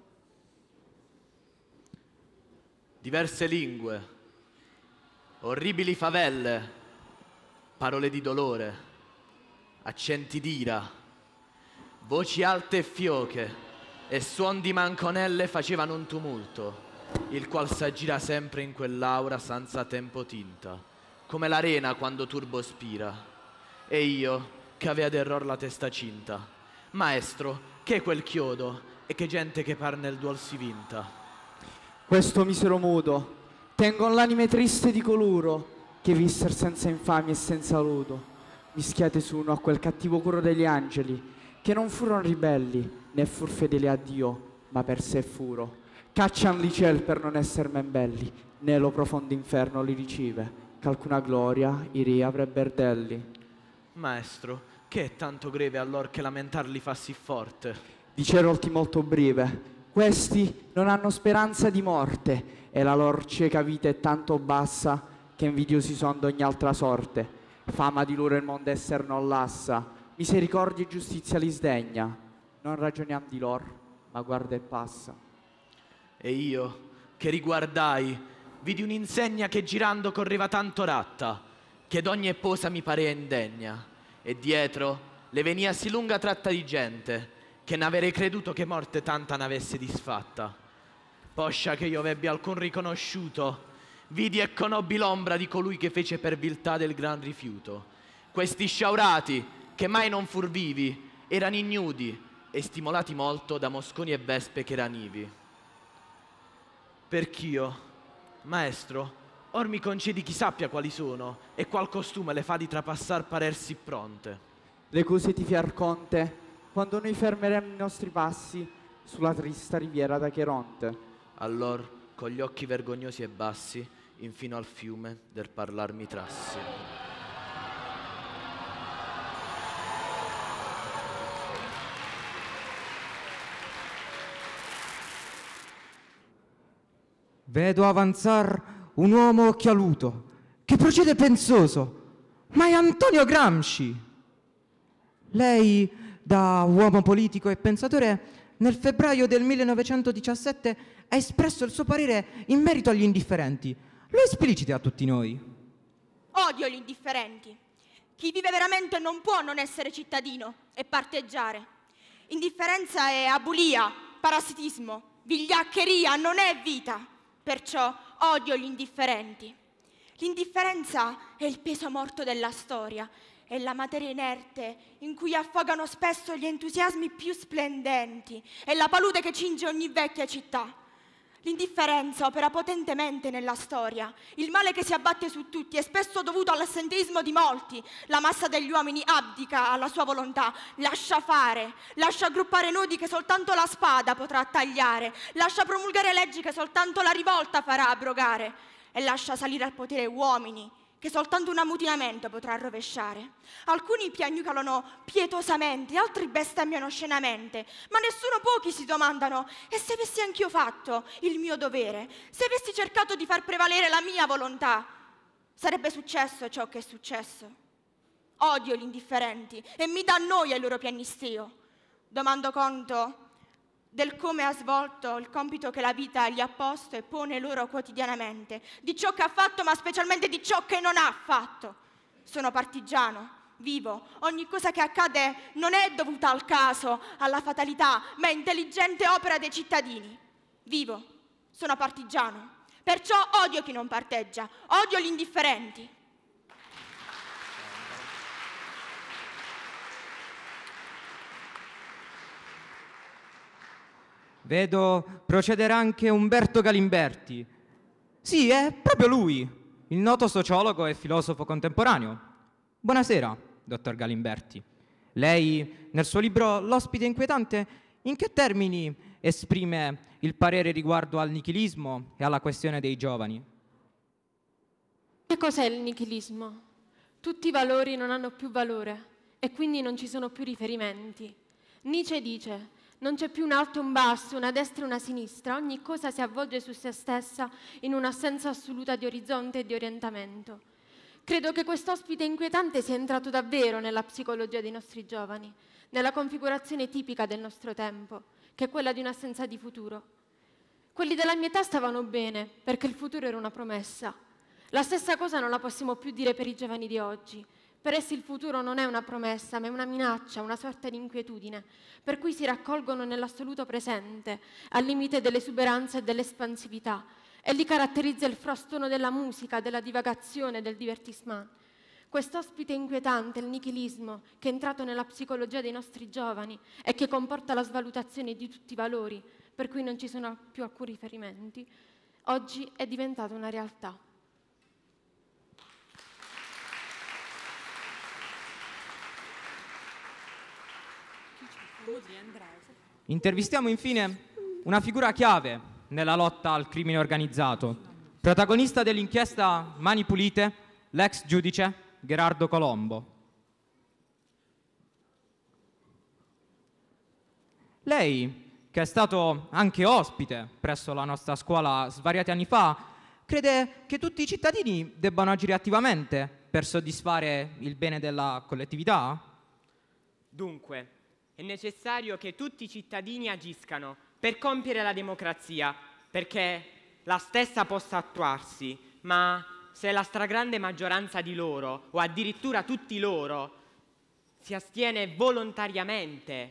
Diverse lingue, orribili favelle, parole di dolore, accenti d'ira, voci alte e fioche, e suon di manconelle facevano un tumulto, il qual s'aggira sempre in quell'aura senza tempo tinta, come l'arena quando turbo spira. E io, che avea d'error la testa cinta, maestro, che è quel chiodo, e che gente che par nel duol si vinta? Questo misero muto, tengon l'anime triste di coloro che visser senza infamia e senza lodo, mischiate s'uno a quel cattivo coro degli angeli, che non furono ribelli, né fur fedeli a Dio, ma per sé furo. Caccian li ciel per non esser men belli, né lo profondo inferno li ricive, ch'alcuna gloria iri avrebber delli. Maestro, che è tanto greve allor che lamentar li fa sì forte? Dicerolti molto breve, questi non hanno speranza di morte, e la lor cieca vita è tanto bassa, che invidiosi son d'ogni altra sorte. Fama di loro il mondo esser non lassa, misericordia e giustizia li sdegna. Non ragioniam di lor, ma guarda e passa. E io, che riguardai, vidi un'insegna che girando correva tanto ratta, che d'ogni posa mi parea indegna, e dietro le venia sì lunga tratta di gente, che n'avrei creduto che morte tanta n'avesse disfatta. Poscia che io v'ebbi alcun riconosciuto, vidi e conobbi l'ombra di colui che fece per viltà del gran rifiuto. Questi sciaurati, che mai non fur vivi, erano ignudi e stimolati molto da mosconi e vespe che ranivi. Perch'io, maestro, or mi concedi chi sappia quali sono e qual costume le fa di trapassar parer sì pronte. Le cose ti fiar conte, quando noi fermeremo i nostri passi sulla trista riviera d'Acheronte. Allor, con gli occhi vergognosi e bassi, infino al fiume del parlar mi trassi. Vedo avanzar un uomo occhialuto che procede pensoso, ma è Antonio Gramsci. Lei, da uomo politico e pensatore, nel febbraio del millenovecentodiciassette ha espresso il suo parere in merito agli indifferenti. Lo espliciti a tutti noi. Odio gli indifferenti. Chi vive veramente non può non essere cittadino e parteggiare. Indifferenza è abulia, parassitismo, vigliaccheria, non è vita. Perciò odio gli indifferenti. L'indifferenza è il peso morto della storia, è la materia inerte in cui affogano spesso gli entusiasmi più splendenti, è la palude che cinge ogni vecchia città. L'indifferenza opera potentemente nella storia, il male che si abbatte su tutti è spesso dovuto all'assenteismo di molti. La massa degli uomini abdica alla sua volontà, lascia fare, lascia aggruppare nodi che soltanto la spada potrà tagliare, lascia promulgare leggi che soltanto la rivolta farà abrogare e lascia salire al potere uomini che soltanto un ammutinamento potrà rovesciare. Alcuni piagnucolano pietosamente, altri bestemmiano scenamente, ma nessuno pochi si domandano: e se avessi anch'io fatto il mio dovere, se avessi cercato di far prevalere la mia volontà, sarebbe successo ciò che è successo? Odio gli indifferenti e mi dà noia il loro piagnistio. Domando conto del come ha svolto il compito che la vita gli ha posto e pone loro quotidianamente, di ciò che ha fatto ma specialmente di ciò che non ha fatto. Sono partigiano, vivo, ogni cosa che accade non è dovuta al caso, alla fatalità, ma è intelligente opera dei cittadini. Vivo, sono partigiano, perciò odio chi non parteggia, odio gli indifferenti. Vedo procedere anche Umberto Galimberti. Sì, è proprio lui, il noto sociologo e filosofo contemporaneo. Buonasera, dottor Galimberti. Lei, nel suo libro L'ospite inquietante, in che termini esprime il parere riguardo al nichilismo e alla questione dei giovani? Che cos'è il nichilismo? Tutti i valori non hanno più valore e quindi non ci sono più riferimenti. Nietzsche dice: non c'è più un alto e un basso, una destra e una sinistra, ogni cosa si avvolge su se stessa in un'assenza assoluta di orizzonte e di orientamento. Credo che quest'ospite inquietante sia entrato davvero nella psicologia dei nostri giovani, nella configurazione tipica del nostro tempo, che è quella di un'assenza di futuro. Quelli della mia età stavano bene, perché il futuro era una promessa. La stessa cosa non la possiamo più dire per i giovani di oggi. Per essi il futuro non è una promessa, ma è una minaccia, una sorta di inquietudine, per cui si raccolgono nell'assoluto presente, al limite dell'esuberanza e dell'espansività, e li caratterizza il frastuono della musica, della divagazione, del divertissement. Quest'ospite inquietante, il nichilismo, che è entrato nella psicologia dei nostri giovani e che comporta la svalutazione di tutti i valori, per cui non ci sono più alcuni riferimenti, oggi è diventato una realtà. Intervistiamo infine una figura chiave nella lotta al crimine organizzato, protagonista dell'inchiesta Mani Pulite, l'ex giudice Gherardo Colombo. Lei, che è stato anche ospite presso la nostra scuola svariati anni fa, crede che tutti i cittadini debbano agire attivamente per soddisfare il bene della collettività? Dunque, è necessario che tutti i cittadini agiscano per compiere la democrazia, perché la stessa possa attuarsi, ma se la stragrande maggioranza di loro, o addirittura tutti loro, si astiene volontariamente,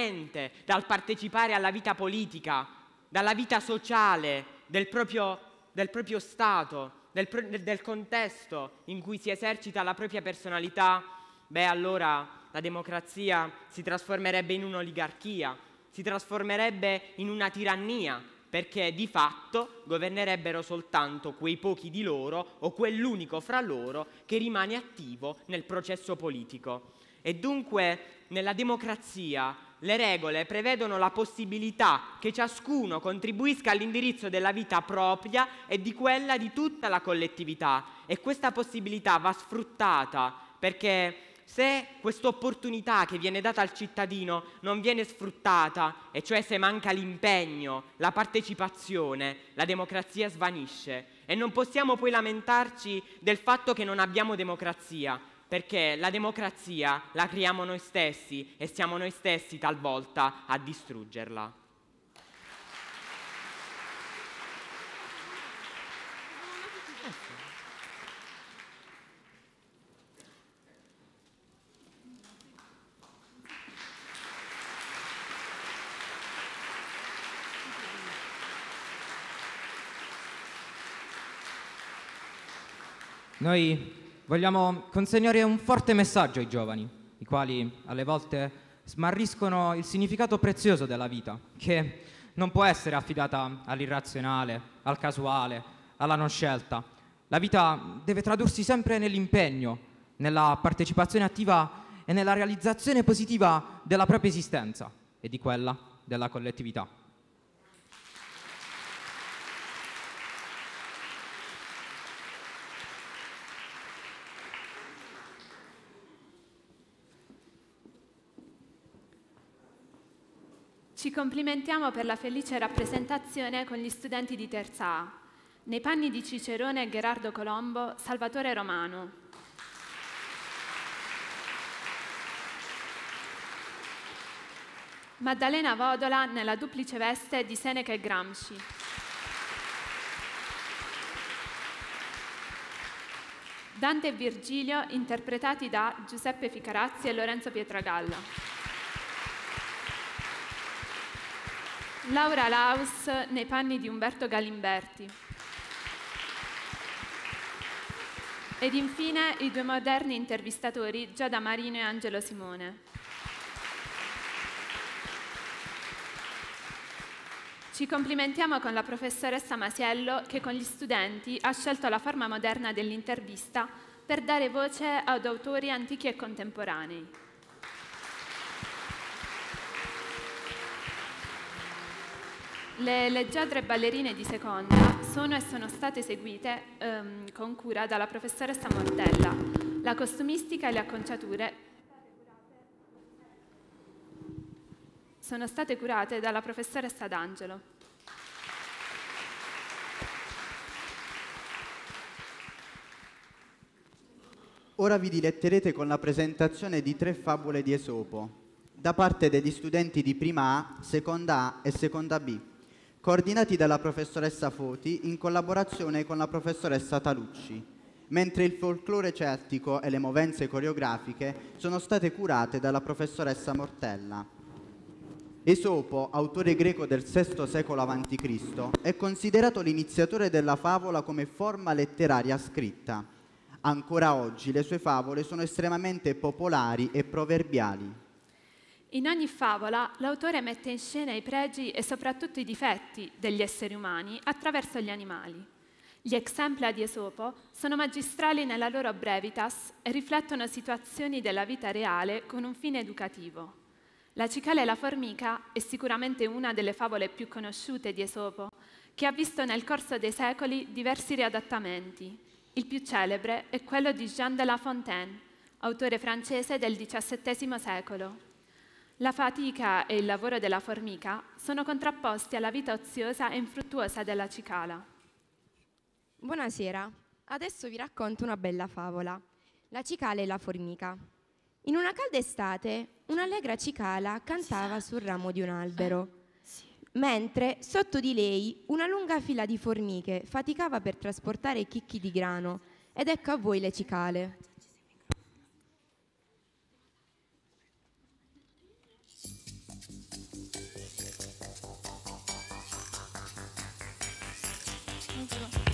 deliberatamente dal partecipare alla vita politica, dalla vita sociale del proprio del proprio stato, del, pro- del contesto in cui si esercita la propria personalità, beh allora la democrazia si trasformerebbe in un'oligarchia, si trasformerebbe in una tirannia, perché di fatto governerebbero soltanto quei pochi di loro o quell'unico fra loro che rimane attivo nel processo politico. E dunque nella democrazia le regole prevedono la possibilità che ciascuno contribuisca all'indirizzo della vita propria e di quella di tutta la collettività, e questa possibilità va sfruttata, perché se questa opportunità che viene data al cittadino non viene sfruttata, e cioè se manca l'impegno, la partecipazione, la democrazia svanisce. E non possiamo poi lamentarci del fatto che non abbiamo democrazia, perché la democrazia la creiamo noi stessi e siamo noi stessi talvolta a distruggerla. Noi vogliamo consegnare un forte messaggio ai giovani, i quali alle volte smarriscono il significato prezioso della vita, che non può essere affidata all'irrazionale, al casuale, alla non scelta. La vita deve tradursi sempre nell'impegno, nella partecipazione attiva e nella realizzazione positiva della propria esistenza e di quella della collettività. Ci complimentiamo per la felice rappresentazione con gli studenti di terza A. Nei panni di Cicerone, Gherardo Colombo, Salvatore Romano. Maddalena Vodola nella duplice veste di Seneca e Gramsci. Dante e Virgilio interpretati da Giuseppe Ficarazzi e Lorenzo Pietragalla. Laura Laus nei panni di Umberto Galimberti. Ed infine i due moderni intervistatori Giada Marino e Angelo Simone. Ci complimentiamo con la professoressa Masiello che con gli studenti ha scelto la forma moderna dell'intervista per dare voce ad autori antichi e contemporanei. Le leggiadre ballerine di seconda sono e sono state eseguite ehm, con cura dalla professoressa Mortella. La costumistica e le acconciature sono state curate dalla professoressa D'Angelo. Ora vi diletterete con la presentazione di tre favole di Esopo, da parte degli studenti di prima A, seconda A e seconda B, coordinati dalla professoressa Foti in collaborazione con la professoressa Talucci, mentre il folklore celtico e le movenze coreografiche sono state curate dalla professoressa Mortella. Esopo, autore greco del sesto secolo avanti Cristo, è considerato l'iniziatore della favola come forma letteraria scritta. Ancora oggi le sue favole sono estremamente popolari e proverbiali. In ogni favola l'autore mette in scena i pregi e soprattutto i difetti degli esseri umani attraverso gli animali. Gli exempla di Esopo sono magistrali nella loro brevitas e riflettono situazioni della vita reale con un fine educativo. La cicala e la formica è sicuramente una delle favole più conosciute di Esopo, che ha visto nel corso dei secoli diversi riadattamenti. Il più celebre è quello di Jean de La Fontaine, autore francese del diciassettesimo secolo. La fatica e il lavoro della formica sono contrapposti alla vita oziosa e infruttuosa della cicala. Buonasera, adesso vi racconto una bella favola, la cicala e la formica. In una calda estate, un'allegra cicala cantava sul ramo di un albero, mentre sotto di lei una lunga fila di formiche faticava per trasportare i chicchi di grano. Ed ecco a voi le cicale. Thank you.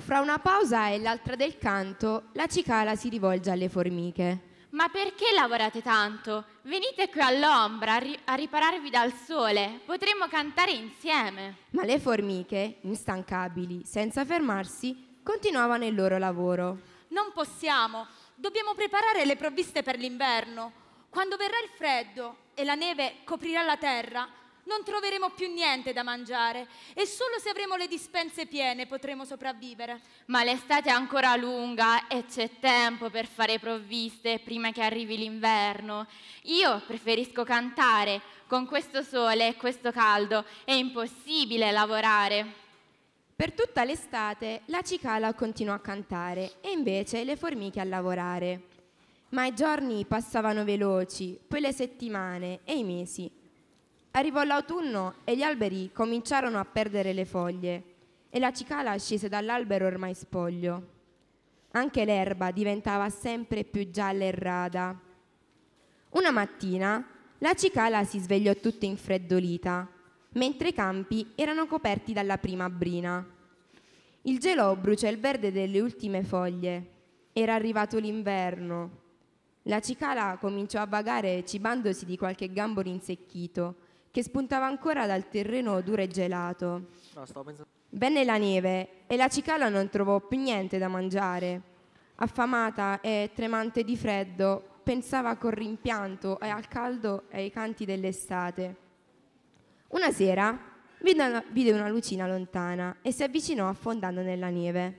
Fra una pausa e l'altra del canto, la cicala si rivolge alle formiche. Ma perché lavorate tanto? Venite qui all'ombra a, ri- a ripararvi dal sole. Potremmo cantare insieme. Ma le formiche, instancabili, senza fermarsi, continuavano il loro lavoro. Non possiamo. Dobbiamo preparare le provviste per l'inverno. Quando verrà il freddo e la neve coprirà la terra, non troveremo più niente da mangiare e solo se avremo le dispense piene potremo sopravvivere. Ma l'estate è ancora lunga e c'è tempo per fare provviste prima che arrivi l'inverno. Io preferisco cantare. Con questo sole e questo caldo è impossibile lavorare. Per tutta l'estate la cicala continuò a cantare e invece le formiche a lavorare. Ma i giorni passavano veloci, poi le settimane e i mesi. Arrivò l'autunno e gli alberi cominciarono a perdere le foglie e la cicala scese dall'albero ormai spoglio. Anche l'erba diventava sempre più gialla e rada. Una mattina la cicala si svegliò tutta infreddolita, mentre i campi erano coperti dalla prima brina. Il gelo bruciò il verde delle ultime foglie. Era arrivato l'inverno. La cicala cominciò a vagare cibandosi di qualche gambo rinsecchito che spuntava ancora dal terreno duro e gelato. No, stavo pensando... Venne la neve e la cicala non trovò più niente da mangiare. Affamata e tremante di freddo, pensava con rimpianto al caldo e ai canti dell'estate. Una sera vide una, vide una lucina lontana e si avvicinò affondando nella neve.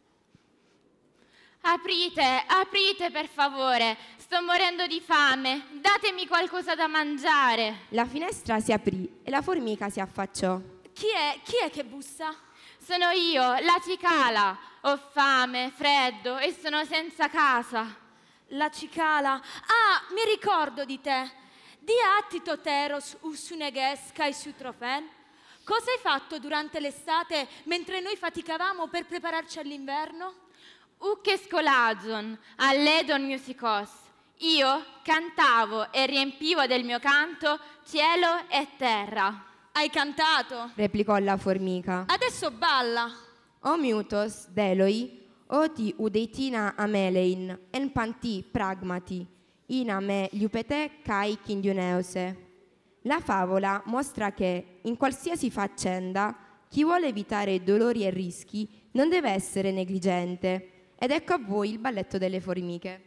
Aprite, aprite per favore, sto morendo di fame, datemi qualcosa da mangiare. La finestra si aprì e la formica si affacciò. Chi è? Chi è che bussa? Sono io, la cicala. Ho fame, freddo e sono senza casa. La cicala? Ah, mi ricordo di te. Di attito teros usuneges kai sutrofen. Cosa hai fatto durante l'estate mentre noi faticavamo per prepararci all'inverno? Ucche scolagion, alledon musicos. Io cantavo e riempivo del mio canto cielo e terra. Hai cantato? Replicò la formica. Adesso balla. O miutos deloi, oti udeitina amelein, en panti pragmati, ina me liupete kai kindioneuse. La favola mostra che, in qualsiasi faccenda, chi vuole evitare dolori e rischi non deve essere negligente. Ed ecco a voi il balletto delle formiche.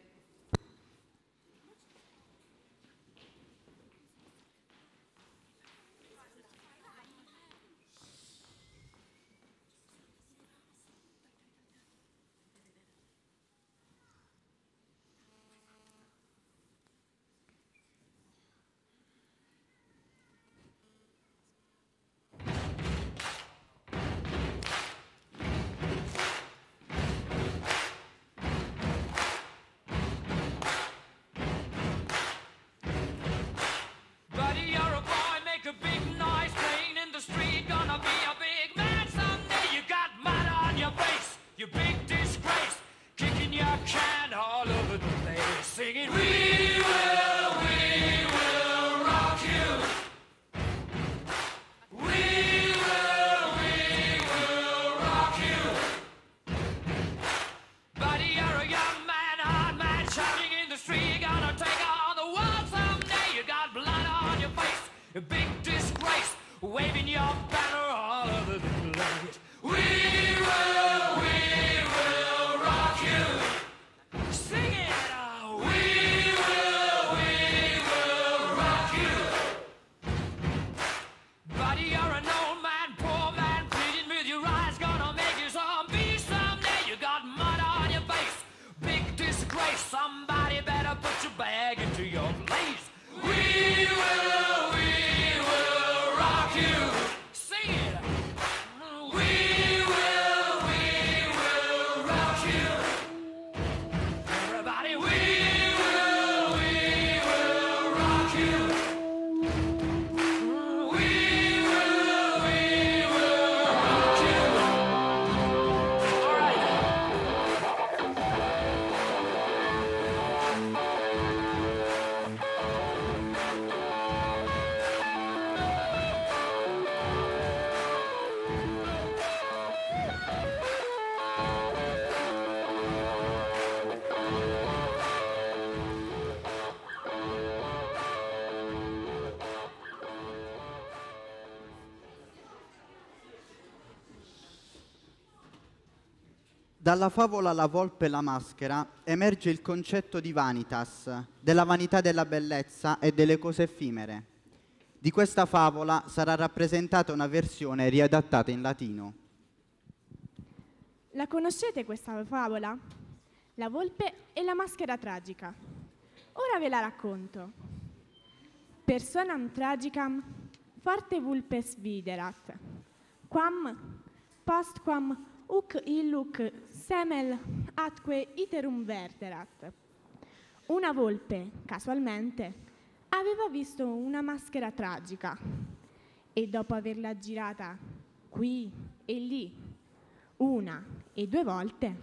Dalla favola La volpe e la maschera emerge il concetto di vanitas, della vanità della bellezza e delle cose effimere. Di questa favola sarà rappresentata una versione riadattata in latino. La conoscete questa favola? La volpe e la maschera tragica. Ora ve la racconto. Personam tragicam forte vulpes viderat, quam postquam uc illuc semel atque iterum verterat. Una volpe, casualmente, aveva visto una maschera tragica e dopo averla girata qui e lì, una e due volte,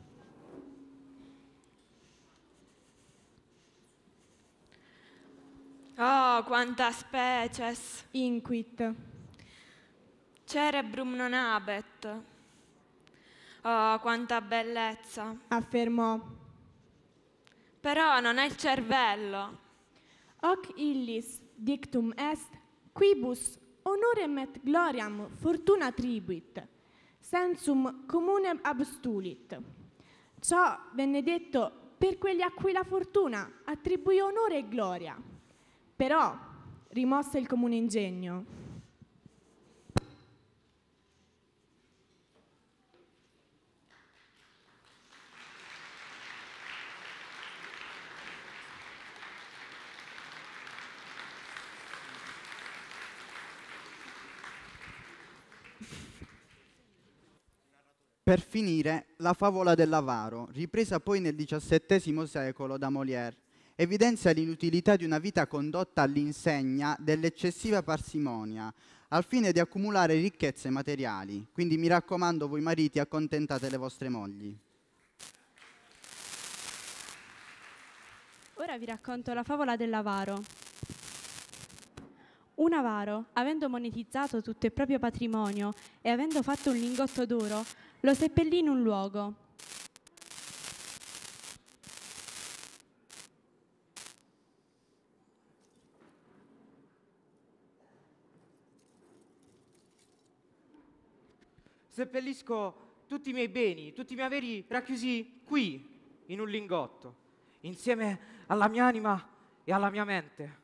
oh, quanta species! Inquit. Cerebrum non habet. Oh, quanta bellezza! Affermò. Però non è il cervello. Hoc illis dictum est, quibus honorem et gloriam fortuna tribuit, sensum communem abstulit. Ciò venne detto per quelli a cui la fortuna attribuì onore e gloria, però rimosse il comune ingegno. Per finire, la favola dell'avaro, ripresa poi nel diciassettesimo secolo da Molière, evidenzia l'inutilità di una vita condotta all'insegna dell'eccessiva parsimonia, al fine di accumulare ricchezze materiali. Quindi mi raccomando, voi mariti, accontentate le vostre mogli. Ora vi racconto la favola dell'avaro. Un avaro, avendo monetizzato tutto il proprio patrimonio e avendo fatto un lingotto d'oro, lo seppellì in un luogo. Seppellisco tutti i miei beni, tutti i miei averi racchiusi qui, in un lingotto, insieme alla mia anima e alla mia mente.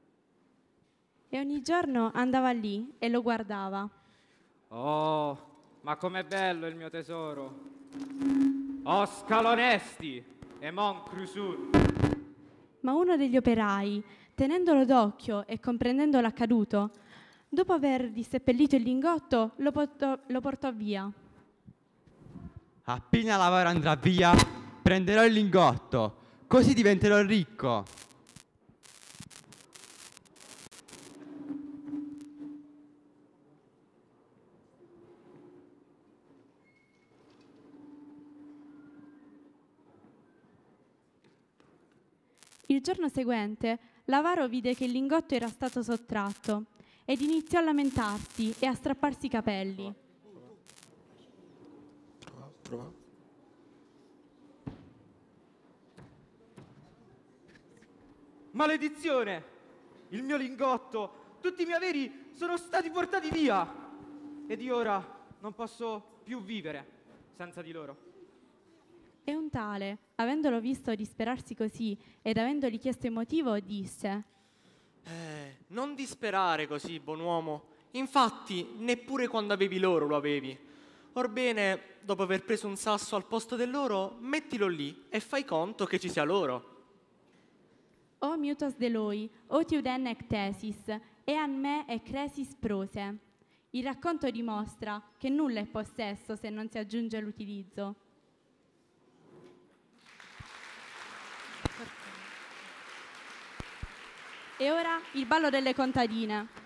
E ogni giorno andava lì e lo guardava. Oh, ma com'è bello il mio tesoro! Oh, scalonesti e mon crusur! Ma uno degli operai, tenendolo d'occhio e comprendendo l'accaduto, dopo aver disseppellito il lingotto, lo portò, lo portò via. Appena l'avaro andrà via, prenderò il lingotto, così diventerò ricco. Il giorno seguente, l'avaro vide che il lingotto era stato sottratto ed iniziò a lamentarsi e a strapparsi i capelli. Prova, prova. Maledizione! Il mio lingotto, tutti i miei averi sono stati portati via ed io ora non posso più vivere senza di loro. E un tale, avendolo visto disperarsi così ed avendogli chiesto il motivo, disse: Eh, non disperare così, buon uomo. Infatti, neppure quando avevi l'oro lo avevi. Orbene, dopo aver preso un sasso al posto dell'oro, mettilo lì e fai conto che ci sia l'oro. O miutos deloi, o tiuden ectesis, e an me e cresis prose. Il racconto dimostra che nulla è possesso se non si aggiunge l'utilizzo. E ora il ballo delle contadine.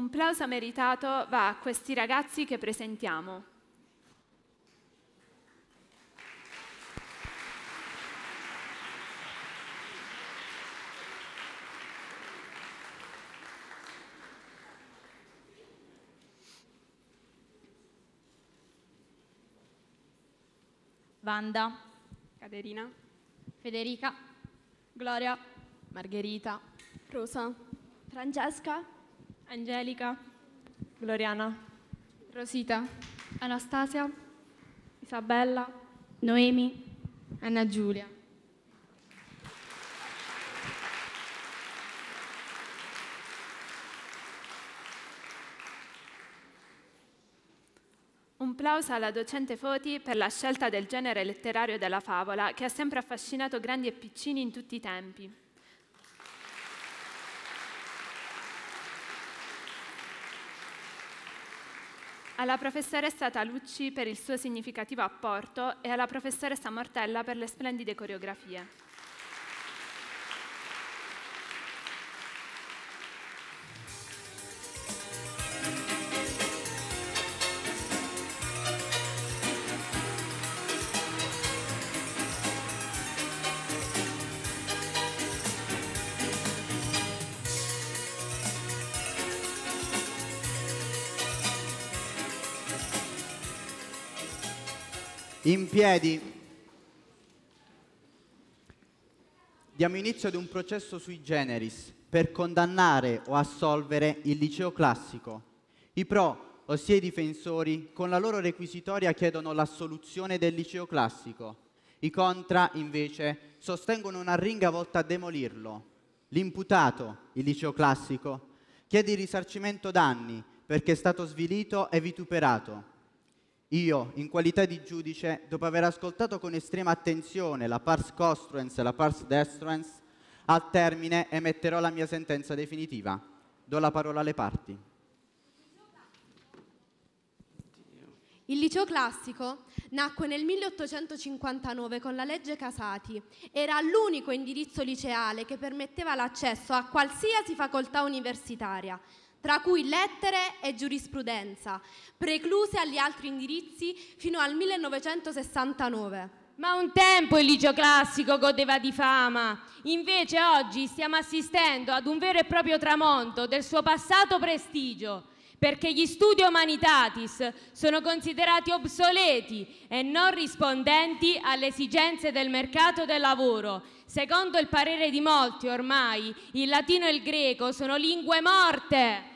Un plauso meritato va a questi ragazzi che presentiamo. Wanda, Caterina, Federica, Gloria, Margherita, Rosa, Francesca, Angelica, Gloriana, Rosita, Anastasia, Isabella, Noemi, Anna Giulia. Un plauso alla docente Foti per la scelta del genere letterario della favola, che ha sempre affascinato grandi e piccini in tutti i tempi. Alla professoressa Talucci per il suo significativo apporto e alla professoressa Mortella per le splendide coreografie. In piedi. Diamo inizio ad un processo sui generis per condannare o assolvere il liceo classico. I pro, ossia i difensori, con la loro requisitoria chiedono l'assoluzione del liceo classico. I contra, invece, sostengono una ringa volta a demolirlo. L'imputato, il liceo classico, chiede il risarcimento danni perché è stato svilito e vituperato. Io, in qualità di giudice, dopo aver ascoltato con estrema attenzione la pars construens e la pars destruens, al termine emetterò la mia sentenza definitiva. Do la parola alle parti. Il liceo classico nacque nel milleottocentocinquantanove con la legge Casati. Era l'unico indirizzo liceale che permetteva l'accesso a qualsiasi facoltà universitaria, tra cui lettere e giurisprudenza, precluse agli altri indirizzi fino al millenovecentosessantanove. Ma un tempo il liceo classico godeva di fama, invece oggi stiamo assistendo ad un vero e proprio tramonto del suo passato prestigio, perché gli studi umanitatis sono considerati obsoleti e non rispondenti alle esigenze del mercato del lavoro. Secondo il parere di molti ormai, il latino e il greco sono lingue morte.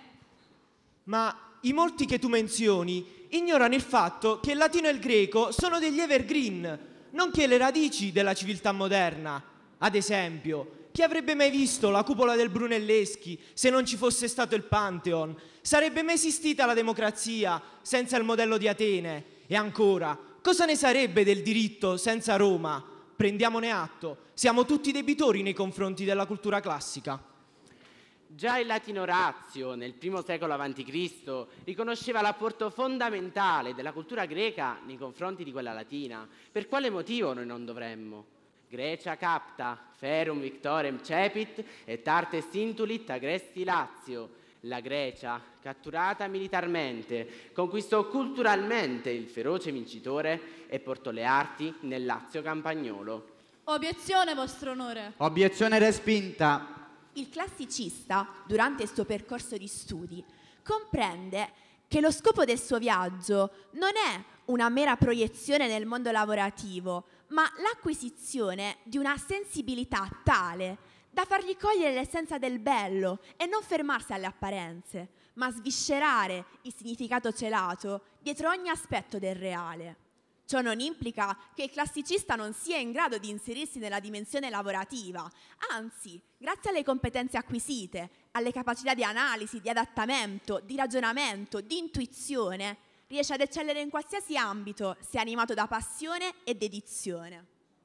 Ma i molti che tu menzioni ignorano il fatto che il latino e il greco sono degli evergreen, nonché le radici della civiltà moderna. Ad esempio, chi avrebbe mai visto la cupola del Brunelleschi se non ci fosse stato il Pantheon? Sarebbe mai esistita la democrazia senza il modello di Atene? E ancora, cosa ne sarebbe del diritto senza Roma? Prendiamone atto, siamo tutti debitori nei confronti della cultura classica. Già il latino Orazio, nel primo secolo avanti Cristo, riconosceva l'apporto fondamentale della cultura greca nei confronti di quella latina. Per quale motivo noi non dovremmo? Grecia capta, ferum victorem cepit, et arte stintulit agresti Lazio. La Grecia, catturata militarmente, conquistò culturalmente il feroce vincitore e portò le arti nel Lazio campagnolo. Obiezione, vostro onore. Obiezione respinta. Il classicista, durante il suo percorso di studi, comprende che lo scopo del suo viaggio non è una mera proiezione nel mondo lavorativo, ma l'acquisizione di una sensibilità tale da fargli cogliere l'essenza del bello e non fermarsi alle apparenze, ma sviscerare il significato celato dietro ogni aspetto del reale. Ciò non implica che il classicista non sia in grado di inserirsi nella dimensione lavorativa, anzi, grazie alle competenze acquisite, alle capacità di analisi, di adattamento, di ragionamento, di intuizione, riesce ad eccellere in qualsiasi ambito, se animato da passione e dedizione.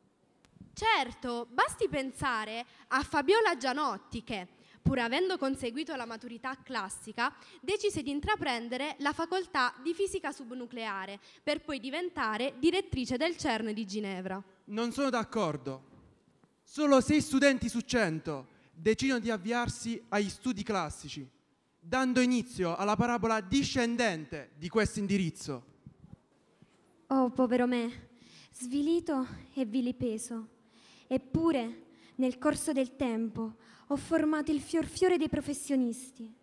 Certo, basti pensare a Fabiola Gianotti che, pur avendo conseguito la maturità classica, decise di intraprendere la facoltà di fisica subnucleare per poi diventare direttrice del CERN di Ginevra. Non sono d'accordo. Solo sei studenti su cento decidono di avviarsi agli studi classici. dando inizio alla parabola discendente di questo indirizzo. Oh, povero me, svilito e vilipeso. Eppure, nel corso del tempo, ho formato il fiorfiore dei professionisti.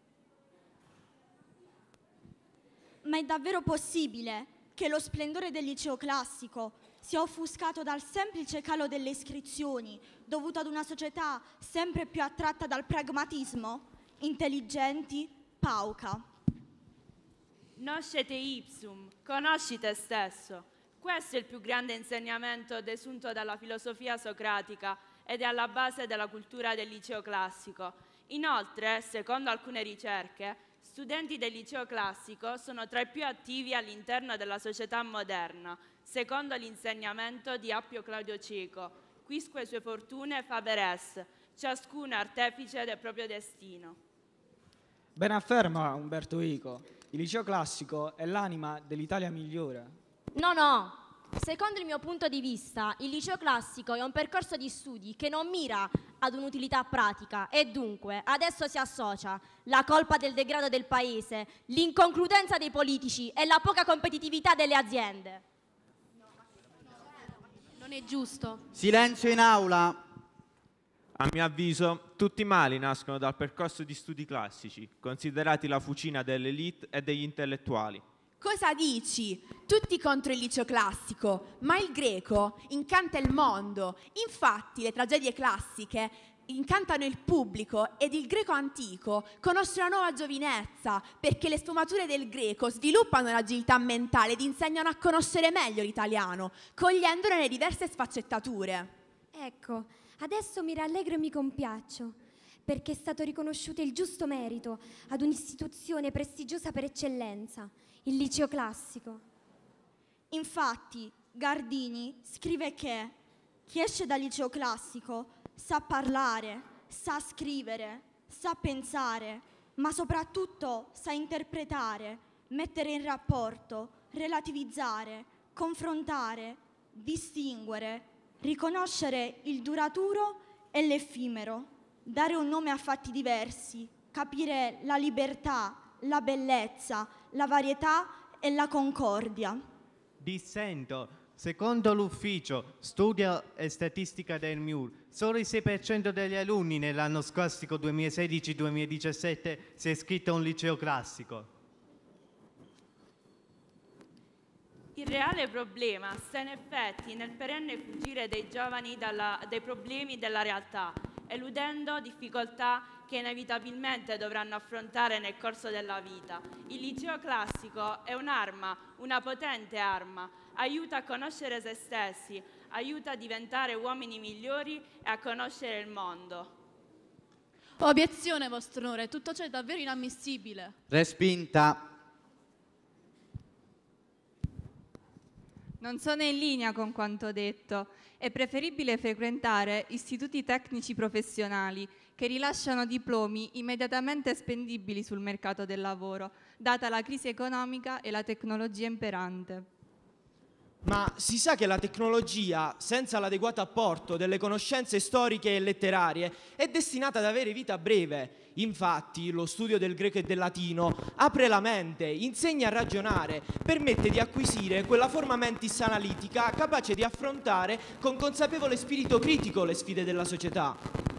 Ma è davvero possibile che lo splendore del liceo classico sia offuscato dal semplice calo delle iscrizioni, dovuto ad una società sempre più attratta dal pragmatismo? Intelligenti, pauca. Noscete ipsum, conosci te stesso. Questo è il più grande insegnamento desunto dalla filosofia socratica ed è alla base della cultura del liceo classico. Inoltre, secondo alcune ricerche, studenti del liceo classico sono tra i più attivi all'interno della società moderna, secondo l'insegnamento di Appio Claudio Cieco, quisque sue fortune faber est, ciascuno artefice del proprio destino. Ben afferma Umberto Eco, il liceo classico è l'anima dell'Italia migliore. No, no, secondo il mio punto di vista, il liceo classico è un percorso di studi che non mira ad un'utilità pratica e dunque adesso si associa la colpa del degrado del paese, l'inconcludenza dei politici e la poca competitività delle aziende. Non è giusto. Silenzio in aula. A mio avviso, tutti i mali nascono dal percorso di studi classici, considerati la fucina dell'elite e degli intellettuali. Cosa dici? Tutti contro il liceo classico, ma il greco incanta il mondo. Infatti le tragedie classiche incantano il pubblico ed il greco antico conosce una nuova giovinezza, perché le sfumature del greco sviluppano l'agilità mentale ed insegnano a conoscere meglio l'italiano, cogliendone le diverse sfaccettature. Ecco, adesso mi rallegro e mi compiaccio, perché è stato riconosciuto il giusto merito ad un'istituzione prestigiosa per eccellenza, il liceo classico. Infatti, Gardini scrive che chi esce dal liceo classico sa parlare, sa scrivere, sa pensare, ma soprattutto sa interpretare, mettere in rapporto, relativizzare, confrontare, distinguere, riconoscere il duraturo e l'effimero, dare un nome a fatti diversi, capire la libertà, la bellezza, la varietà e la concordia. Dissento. Secondo l'ufficio Studio e Statistica del M I U R, solo il sei per cento degli alunni nell'anno scolastico duemilasedici duemiladiciassette si è iscritto a un liceo classico. Il reale problema sta in effetti nel perenne fuggire dei giovani dalla, dai problemi della realtà, eludendo difficoltà che inevitabilmente dovranno affrontare nel corso della vita. Il liceo classico è un'arma, una potente arma, aiuta a conoscere se stessi, aiuta a diventare uomini migliori e a conoscere il mondo. Obiezione, vostro onore, tutto ciò è davvero inammissibile. Respinta. Non sono in linea con quanto detto. È preferibile frequentare istituti tecnici professionali che rilasciano diplomi immediatamente spendibili sul mercato del lavoro, data la crisi economica e la tecnologia imperante. Ma si sa che la tecnologia, senza l'adeguato apporto delle conoscenze storiche e letterarie, è destinata ad avere vita breve. Infatti, lo studio del greco e del latino apre la mente, insegna a ragionare, permette di acquisire quella forma mentis analitica capace di affrontare con consapevole spirito critico le sfide della società.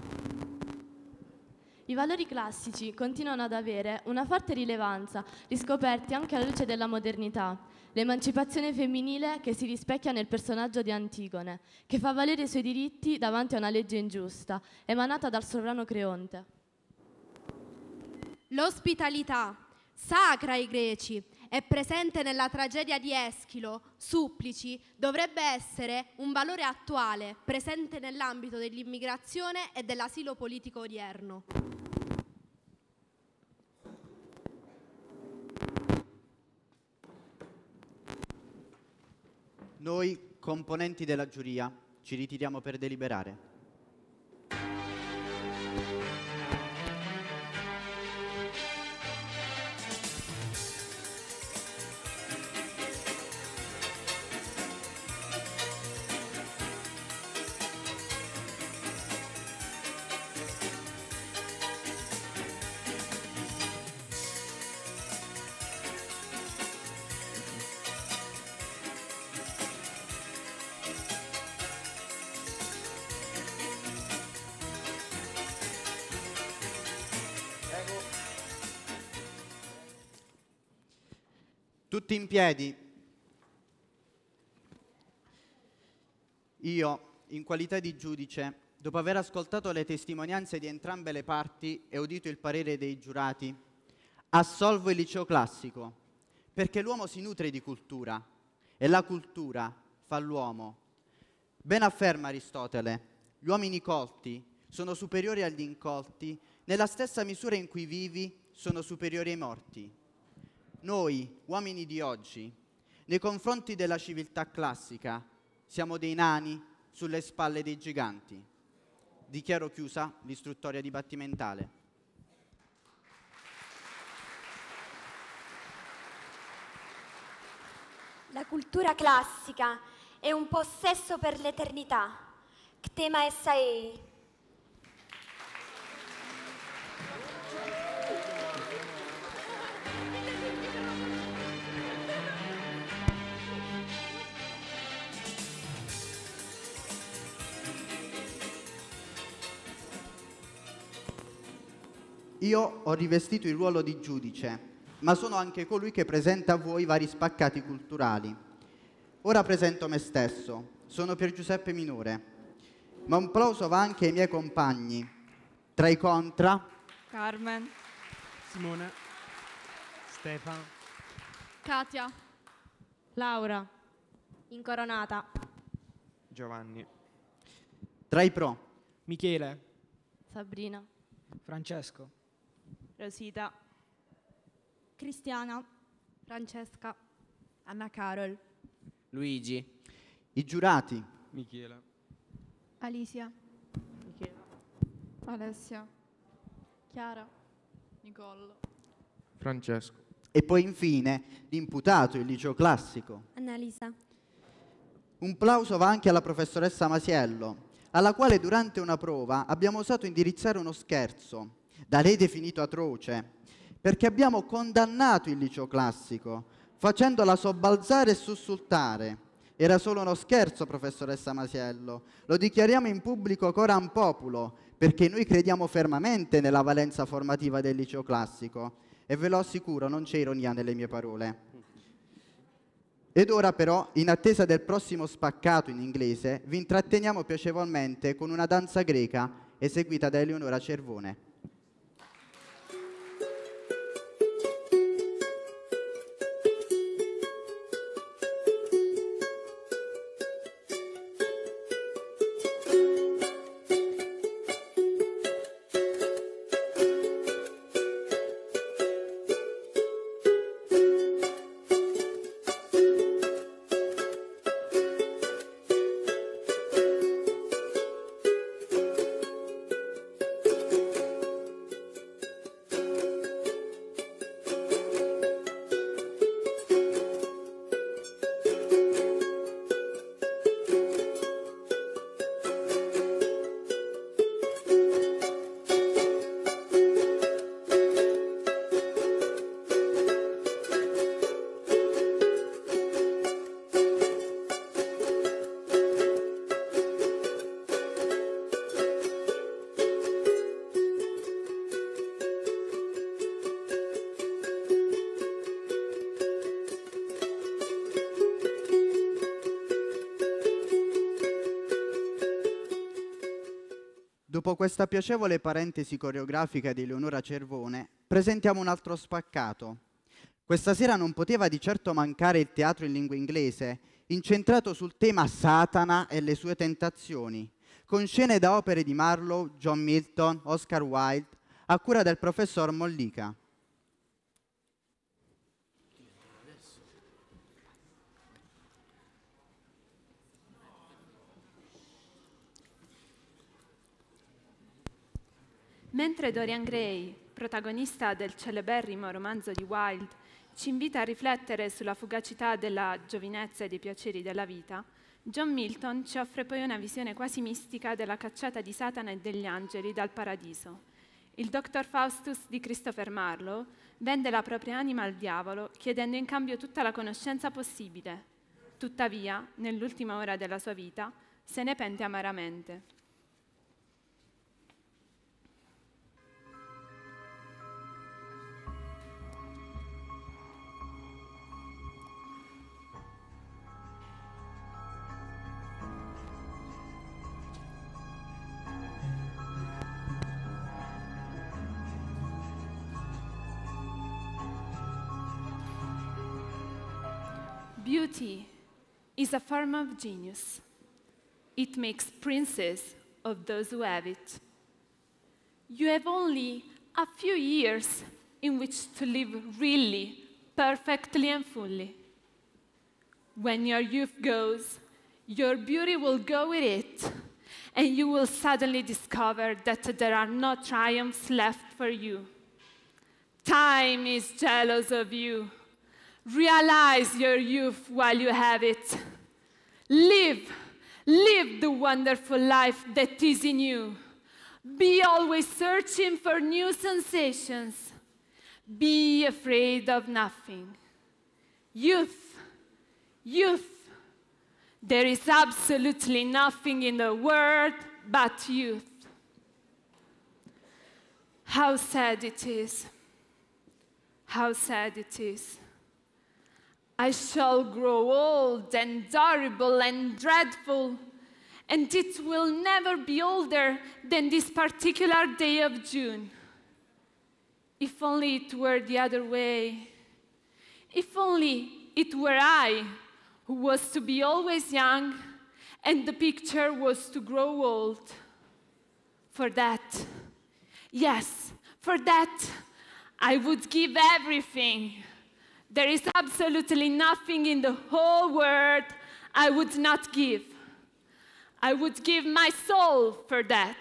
I valori classici continuano ad avere una forte rilevanza, riscoperti anche alla luce della modernità. L'emancipazione femminile che si rispecchia nel personaggio di Antigone, che fa valere i suoi diritti davanti a una legge ingiusta, emanata dal sovrano Creonte. L'ospitalità, sacra ai greci, è presente nella tragedia di Eschilo, Supplici, dovrebbe essere un valore attuale, presente nell'ambito dell'immigrazione e dell'asilo politico odierno. Noi, componenti della giuria, ci ritiriamo per deliberare. Tutti in piedi. Io, in qualità di giudice, dopo aver ascoltato le testimonianze di entrambe le parti e udito il parere dei giurati, assolvo il liceo classico, perché l'uomo si nutre di cultura e la cultura fa l'uomo. Ben afferma Aristotele, gli uomini colti sono superiori agli incolti nella stessa misura in cui i vivi sono superiori ai morti. Noi, uomini di oggi, nei confronti della civiltà classica, siamo dei nani sulle spalle dei giganti. Dichiaro chiusa l'istruttoria dibattimentale. La cultura classica è un possesso per l'eternità. Ctema essa ei. Io ho rivestito il ruolo di giudice, ma sono anche colui che presenta a voi vari spaccati culturali. Ora presento me stesso, sono Pier Giuseppe Minore, ma un plauso va anche ai miei compagni. Tra i contra, Carmen, Simone, Stefano, Katia, Laura, Incoronata, Giovanni. tra i pro, Michele, Sabrina, Francesco, Rosita, Cristiana, Francesca, Anna Carol, Luigi, i giurati, Michele, Alicia, Michela, Alessia, Chiara, Niccolò, Francesco. e poi infine l'imputato, il liceo classico. Annalisa. Un plauso va anche alla professoressa Masiello, alla quale durante una prova abbiamo osato indirizzare uno scherzo, da lei definito atroce, perché abbiamo condannato il liceo classico, facendola sobbalzare e sussultare. Era solo uno scherzo, professoressa Masiello. Lo dichiariamo in pubblico coram populo, perché noi crediamo fermamente nella valenza formativa del liceo classico. E ve lo assicuro, non c'è ironia nelle mie parole. Ed ora però, in attesa del prossimo spaccato in inglese, vi intratteniamo piacevolmente con una danza greca eseguita da Eleonora Cervone. Dopo questa piacevole parentesi coreografica di Eleonora Cervone, presentiamo un altro spaccato. Questa sera non poteva di certo mancare il teatro in lingua inglese, incentrato sul tema Satana e le sue tentazioni, con scene da opere di Marlowe, John Milton, Oscar Wilde, a cura del professor Mollica. Mentre Dorian Gray, protagonista del celeberrimo romanzo di Wilde, ci invita a riflettere sulla fugacità della giovinezza e dei piaceri della vita, John Milton ci offre poi una visione quasi mistica della cacciata di Satana e degli angeli dal paradiso. Il dottor Faustus di Christopher Marlowe vende la propria anima al diavolo chiedendo in cambio tutta la conoscenza possibile. Tuttavia, nell'ultima ora della sua vita, se ne pente amaramente. beauty is a form of genius. It makes princes of those who have it. You have only a few years in which to live really, perfectly and fully. When your youth goes, your beauty will go with it, and you will suddenly discover that there are no triumphs left for you. Time is jealous of you. Realize your youth while you have it. Live, live the wonderful life that is in you. Be always searching for new sensations. Be afraid of nothing. Youth, youth, there is absolutely nothing in the world but youth. How sad it is. How sad it is. I shall grow old and horrible and dreadful, and it will never be older than this particular day of June. If only it were the other way. If only it were I who was to be always young and the picture was to grow old. For that, yes, for that, I would give everything. There is absolutely nothing in the whole world I would not give. I would give my soul for that.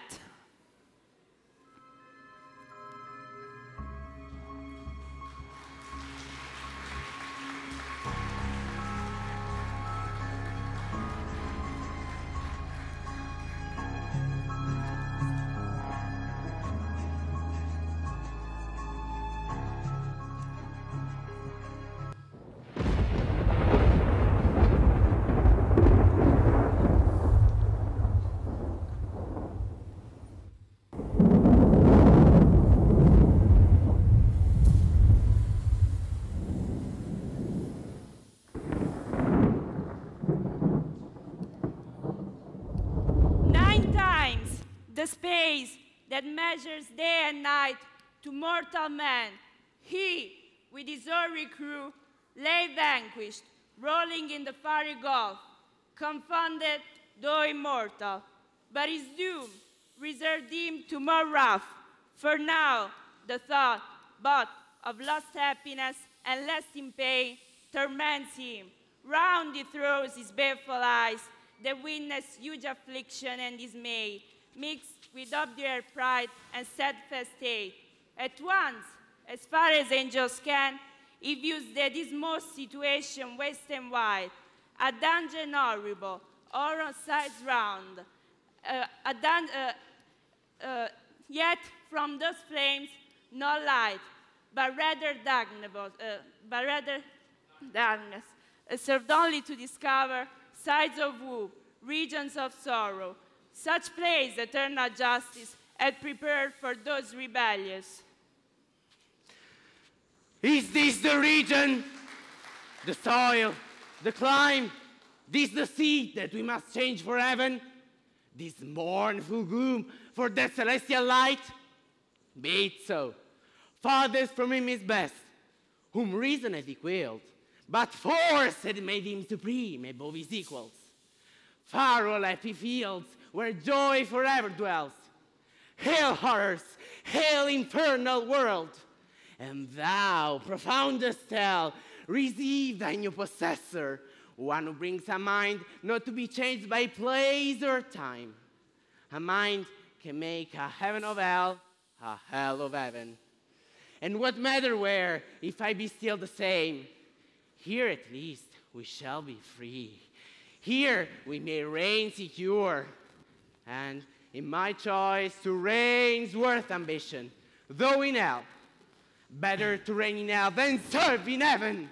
The space that measures day and night to mortal man, he, with his hoary crew, lay vanquished, rolling in the fiery gulf, confounded though immortal. But his doom reserved him to more wrath, for now the thought but of lost happiness and lasting pain torments him. Round he throws his baleful eyes, that witness huge affliction and dismay, mixed with obdurate pride and steadfast hate. At once, as far as angels can, he views the dismal situation waste and wide, a dungeon horrible, all on sides round. Uh, a dun uh, uh, yet from those flames no light, but rather darkness, uh, but rather darkness, uh, served only to discover sides of woe, regions of sorrow. Such place eternal justice had prepared for those rebellious. Is this the region, the soil, the clime, this the seed that we must change for heaven? This mournful gloom for that celestial light? Be it so. Farthest from him is best, whom reason has equaled, but force had made him supreme above his equals. Far all happy fields, where joy forever dwells. Hail horrors, hail infernal world, and thou, profoundest hell, receive thy new possessor, one who brings a mind not to be changed by place or time. A mind can make a heaven of hell, a hell of heaven. And what matter where, if I be still the same? Here at least we shall be free. Here we may reign secure. And in my choice to reign's worth ambition, though in hell, better to reign in hell than serve in heaven.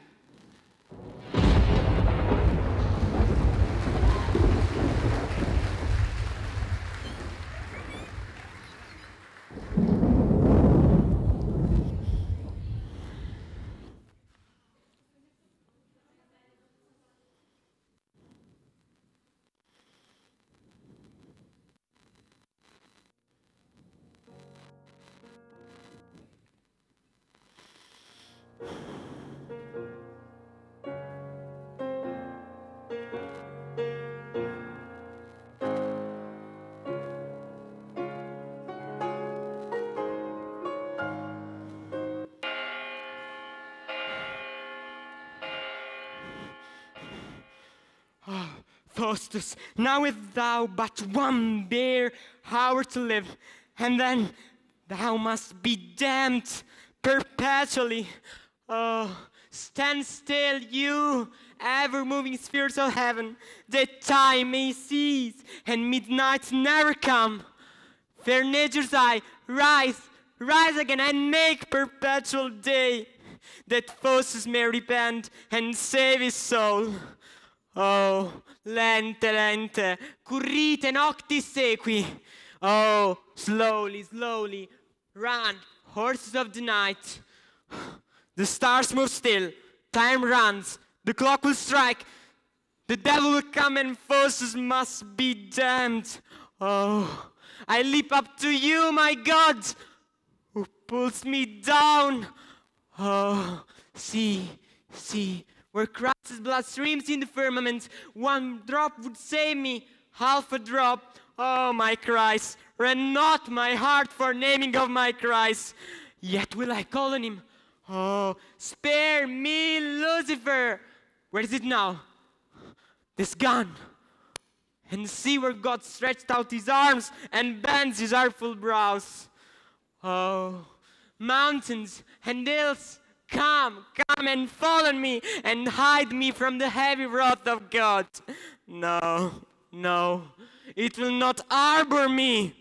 Faustus, now hast thou but one bare hour to live, and then thou must be damned perpetually. Oh, stand still, you ever-moving spheres of heaven, that time may cease and midnight never come. Fair nature's eye, rise, rise again and make perpetual day, that Faustus may repent and save his soul. Oh, lente, lente, currite noctis sequi. Oh, slowly, slowly, run, horses of the night. The stars move still, time runs, the clock will strike, the devil will come and Faustus must be damned. Oh, I leap up to you, my God, who pulls me down. Oh, see, see, where Christ's blood streams in the firmament, one drop would save me, half a drop. Oh, my Christ, rend not my heart for naming of my Christ. Yet will I call on him. Oh, spare me, Lucifer. Where is it now? This gun. And see where God stretched out his arms and bends his artful brows. Oh, mountains and hills, come, come and fall on me and hide me from the heavy wrath of God. No, no, it will not harbor me.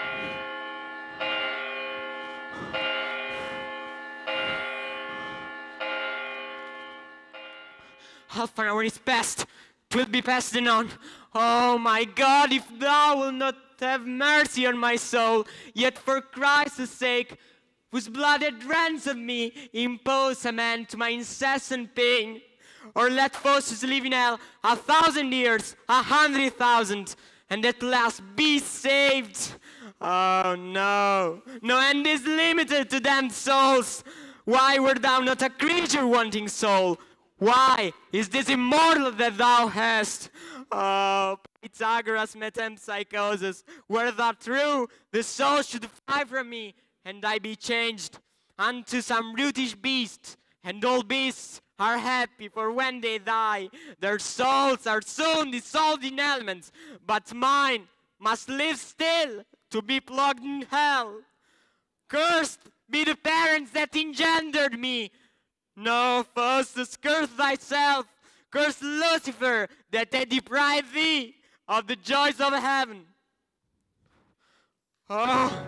Half an hour is past, 'twill be past anon. Oh my God, if thou wilt not have mercy on my soul, yet for Christ's sake, whose blood had ransomed me, impose a man to my incessant pain. Or let Faustus live in hell a thousand years, a hundred thousand, and at last be saved. Oh no, no end is limited to damned souls. Why wert thou not a creature wanting soul? Why is this immortal that thou hast? Oh, Pythagoras' metempsychosis, were that true, the soul should fly from me, and I be changed unto some brutish beast. And all beasts are happy, for when they die, their souls are soon dissolved in elements, but mine must live still to be plugged in hell. Cursed be the parents that engendered me. No, Faustus, curse thyself, curse Lucifer, that they deprive thee of the joys of heaven. Oh.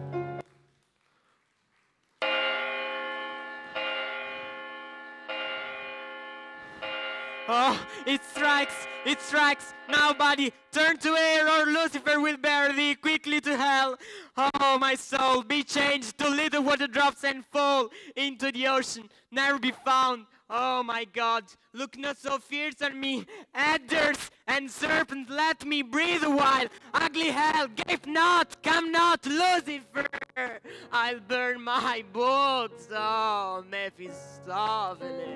Oh, it strikes, it strikes. Now, buddy, turn to air, or Lucifer will bear thee quickly to hell. Oh, my soul, be changed to little water drops and fall into the ocean, never be found. Oh, my God, look not so fierce on me. Adders and serpents, let me breathe a while. Ugly hell, gape not, come not, Lucifer. I'll burn my books. Oh, Mephistopheles.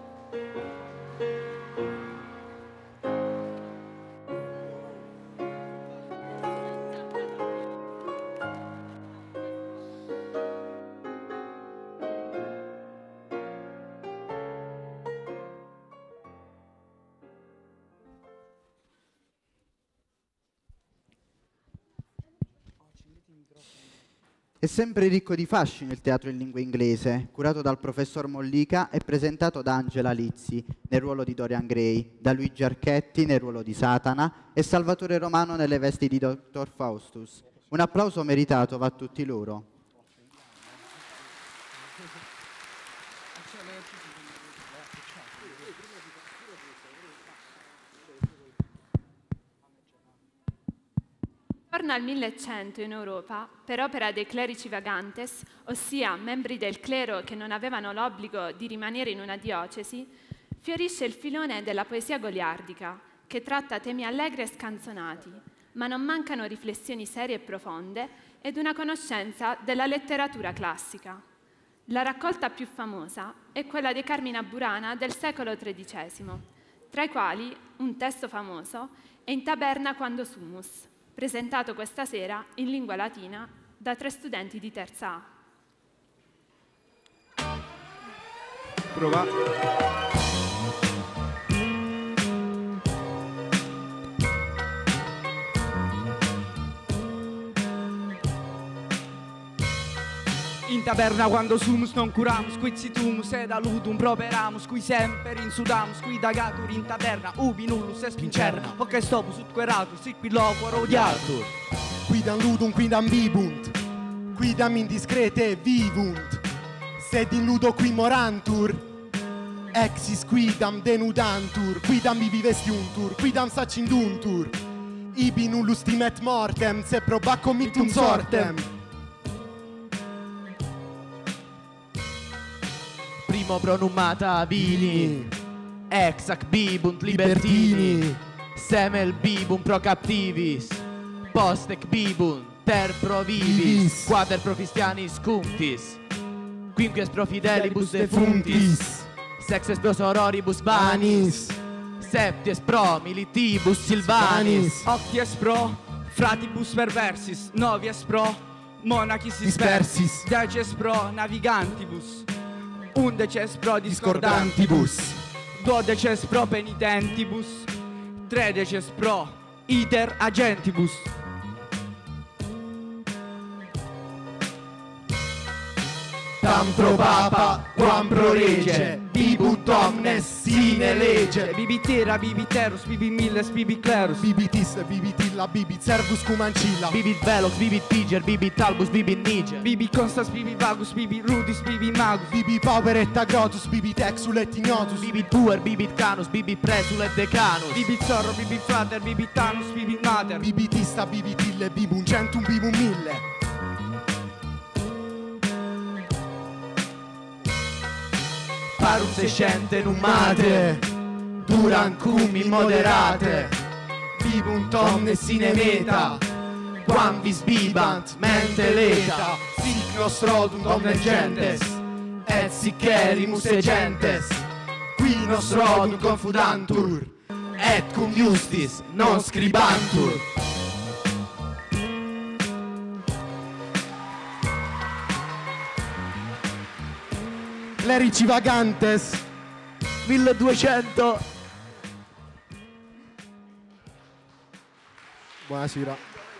È sempre ricco di fascino il teatro in lingua inglese, curato dal professor Mollica e presentato da Angela Lizzi nel ruolo di Dorian Gray, da Luigi Archetti nel ruolo di Satana e Salvatore Romano nelle vesti di dottor Faustus. Un applauso meritato va a tutti loro. Intorno al millecento in Europa, per opera dei clerici vagantes, ossia membri del clero che non avevano l'obbligo di rimanere in una diocesi, fiorisce il filone della poesia goliardica, che tratta temi allegri e scanzonati, ma non mancano riflessioni serie e profonde ed una conoscenza della letteratura classica. La raccolta più famosa è quella di Carmina Burana del secolo tredicesimo, tra i quali un testo famoso è In taberna quando sumus, presentato questa sera in lingua latina da tre studenti di terza A. Prova. In taverna quando sumus non curamus, quid situmus ed alutum properamus, qui semper insudamus, qui dagatur in taverna, ubi nullus est incerna, hoc est opus ut queratur, sic qui loquor odiatur. Quidam ludum, quidam bibunt, quidam indiscrete vivunt, sed in ludo qui morantur, exis quidam denudantur, quidam ibi vestiuntur, quidam saccinduntur, ibi nullus timet mortem, se proba committum sortem. Primo pronumata vini, ex ac bibunt libertini, semel bibum pro captivis, post ec bibunt ter pro vivis, quater pro Christianis cunctis, quinques pro fidelibus defunctis, sexes pro sororibus banis, septies pro militibus silvanis, Octies pro fratibus perversis, novies pro monacis dispersis, decies pro navigantibus, undecies pro discordantibus, duodecies pro penitentibus, tredecies pro iter agentibus. Tam pro papa, quam pro rege, bibunt omnes sine lege. Bibitera, bibiterus, bibit milles, bibit clerus, bibitis, bibitilla, bibit servus cum ancilla, bibit velox, bibit piger, bibit albus, bibit niger, bibit constas, bibit vagus, bibit rudis, bibit magus, bibit pauper et agrotus, bibit exul et ignotus, bibit puer, bibit canus, bibit presul et decanus, bibit sorro, bibit frater, bibit anus, bibit mater, bibitista, bibitille, bibum centum, bibum mille. Parum sescente numate, durant cum immoderate, bibunt omnes sine meta, quam vis bibant mente leta, sic nos rodunt omnes gentes, et sic erimus e gentes, qui nos rodum confudantur, et cum justis non scribantur. Clerici vagantes, milleduecento. Buonasera.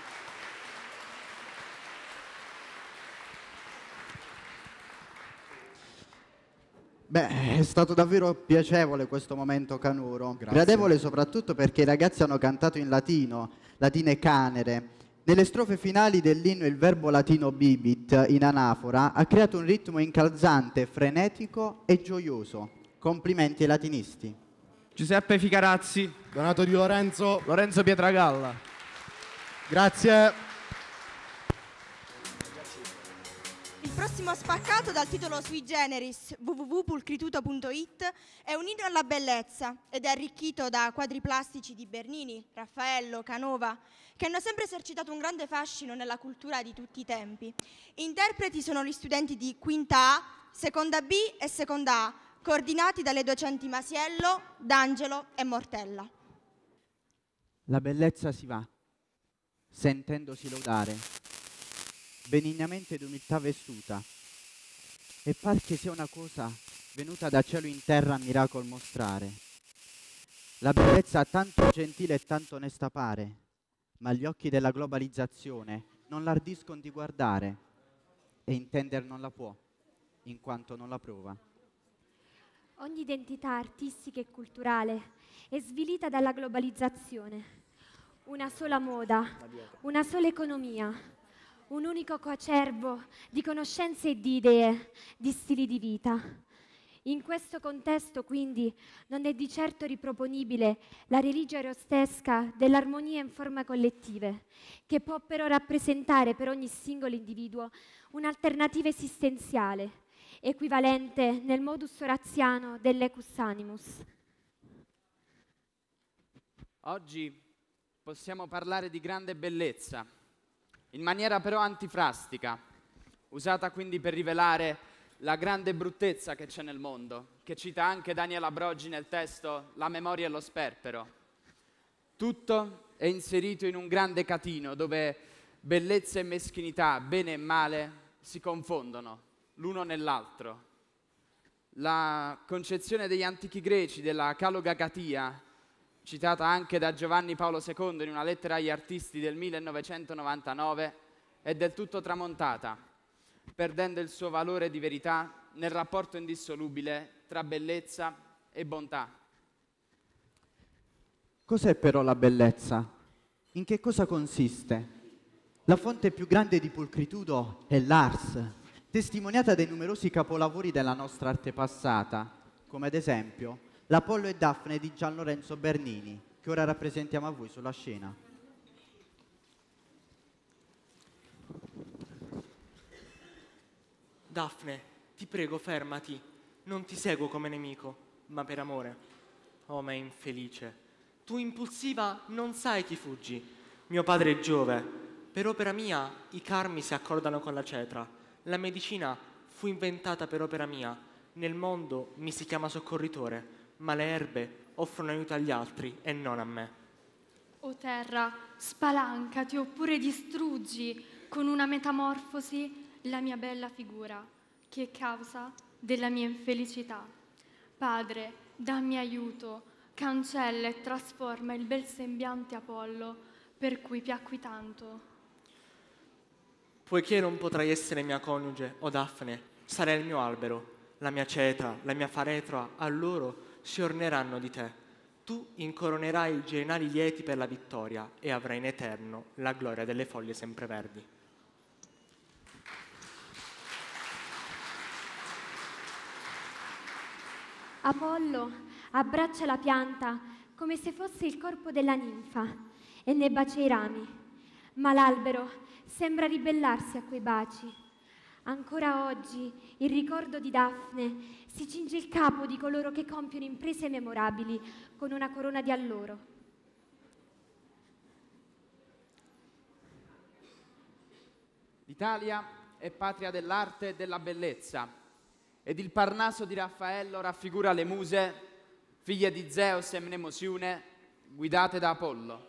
Beh, è stato davvero piacevole questo momento canoro, Grazie. gradevole soprattutto perché i ragazzi hanno cantato in latino, latine canere. Nelle strofe finali dell'inno il verbo latino bibit, in anafora, ha creato un ritmo incalzante, frenetico e gioioso. Complimenti ai latinisti. Giuseppe Ficarazzi, Donato Di Lorenzo, Lorenzo Pietragalla. Grazie. Il prossimo spaccato dal titolo sui generis w w w punto pulcrituto punto i t è un inno alla bellezza ed è arricchito da quadri plastici di Bernini, Raffaello, Canova, che hanno sempre esercitato un grande fascino nella cultura di tutti i tempi. Interpreti sono gli studenti di quinta A, seconda B e seconda A, coordinati dalle docenti Masiello, D'Angelo e Mortella. La bellezza si va, sentendosi lodare, benignamente d'umiltà vestuta, e par che sia una cosa venuta da cielo in terra a miracol mostrare. La bellezza tanto gentile e tanto onesta pare, ma gli occhi della globalizzazione non l'ardiscono di guardare, e intender non la può, in quanto non la prova. Ogni identità artistica e culturale è svilita dalla globalizzazione. Una sola moda, una sola economia, un unico coacervo di conoscenze e di idee, di stili di vita. In questo contesto, quindi, non è di certo riproponibile la religia erostesca dell'armonia in forme collettive, che può però rappresentare per ogni singolo individuo un'alternativa esistenziale, equivalente nel modus oraziano dell'ecus animus. Oggi possiamo parlare di grande bellezza, in maniera però antifrastica, usata quindi per rivelare la grande bruttezza che c'è nel mondo, che cita anche Daniela Broggi nel testo La memoria e lo sperpero. Tutto è inserito in un grande catino dove bellezza e meschinità, bene e male si confondono l'uno nell'altro. La concezione degli antichi greci della calogagatia, citata anche da Giovanni Paolo secondo in una lettera agli artisti del millenovecentonovantanove, è del tutto tramontata. perdendo il suo valore di verità nel rapporto indissolubile tra bellezza e bontà. Cos'è però la bellezza? In che cosa consiste? La fonte più grande di pulcritudo è l'ars, testimoniata dai numerosi capolavori della nostra arte passata, come ad esempio l'Apollo e Daphne di Gian Lorenzo Bernini, che ora rappresentiamo a voi sulla scena. Daphne, ti prego fermati, non ti seguo come nemico, ma per amore. Oh, ma infelice, tu impulsiva non sai chi fuggi. Mio padre è Giove, per opera mia i carmi si accordano con la cetra. La medicina fu inventata per opera mia, nel mondo mi si chiama soccorritore, ma le erbe offrono aiuto agli altri e non a me. O terra, spalancati oppure distruggi con una metamorfosi la mia bella figura, che è causa della mia infelicità. Padre, dammi aiuto, cancella e trasforma il bel sembiante Apollo, per cui piacqui tanto. Poiché non potrai essere mia coniuge, o Daphne, sarai il mio albero, la mia cetra, la mia faretra, a loro si orneranno di te. Tu incoronerai i generali lieti per la vittoria e avrai in eterno la gloria delle foglie sempreverdi. Apollo abbraccia la pianta come se fosse il corpo della ninfa e ne bacia i rami, ma l'albero sembra ribellarsi a quei baci. Ancora oggi il ricordo di Daphne si cinge il capo di coloro che compiono imprese memorabili con una corona di alloro. L'Italia è patria dell'arte e della bellezza, ed il Parnaso di Raffaello raffigura le muse, figlie di Zeus e Mnemosiune, guidate da Apollo.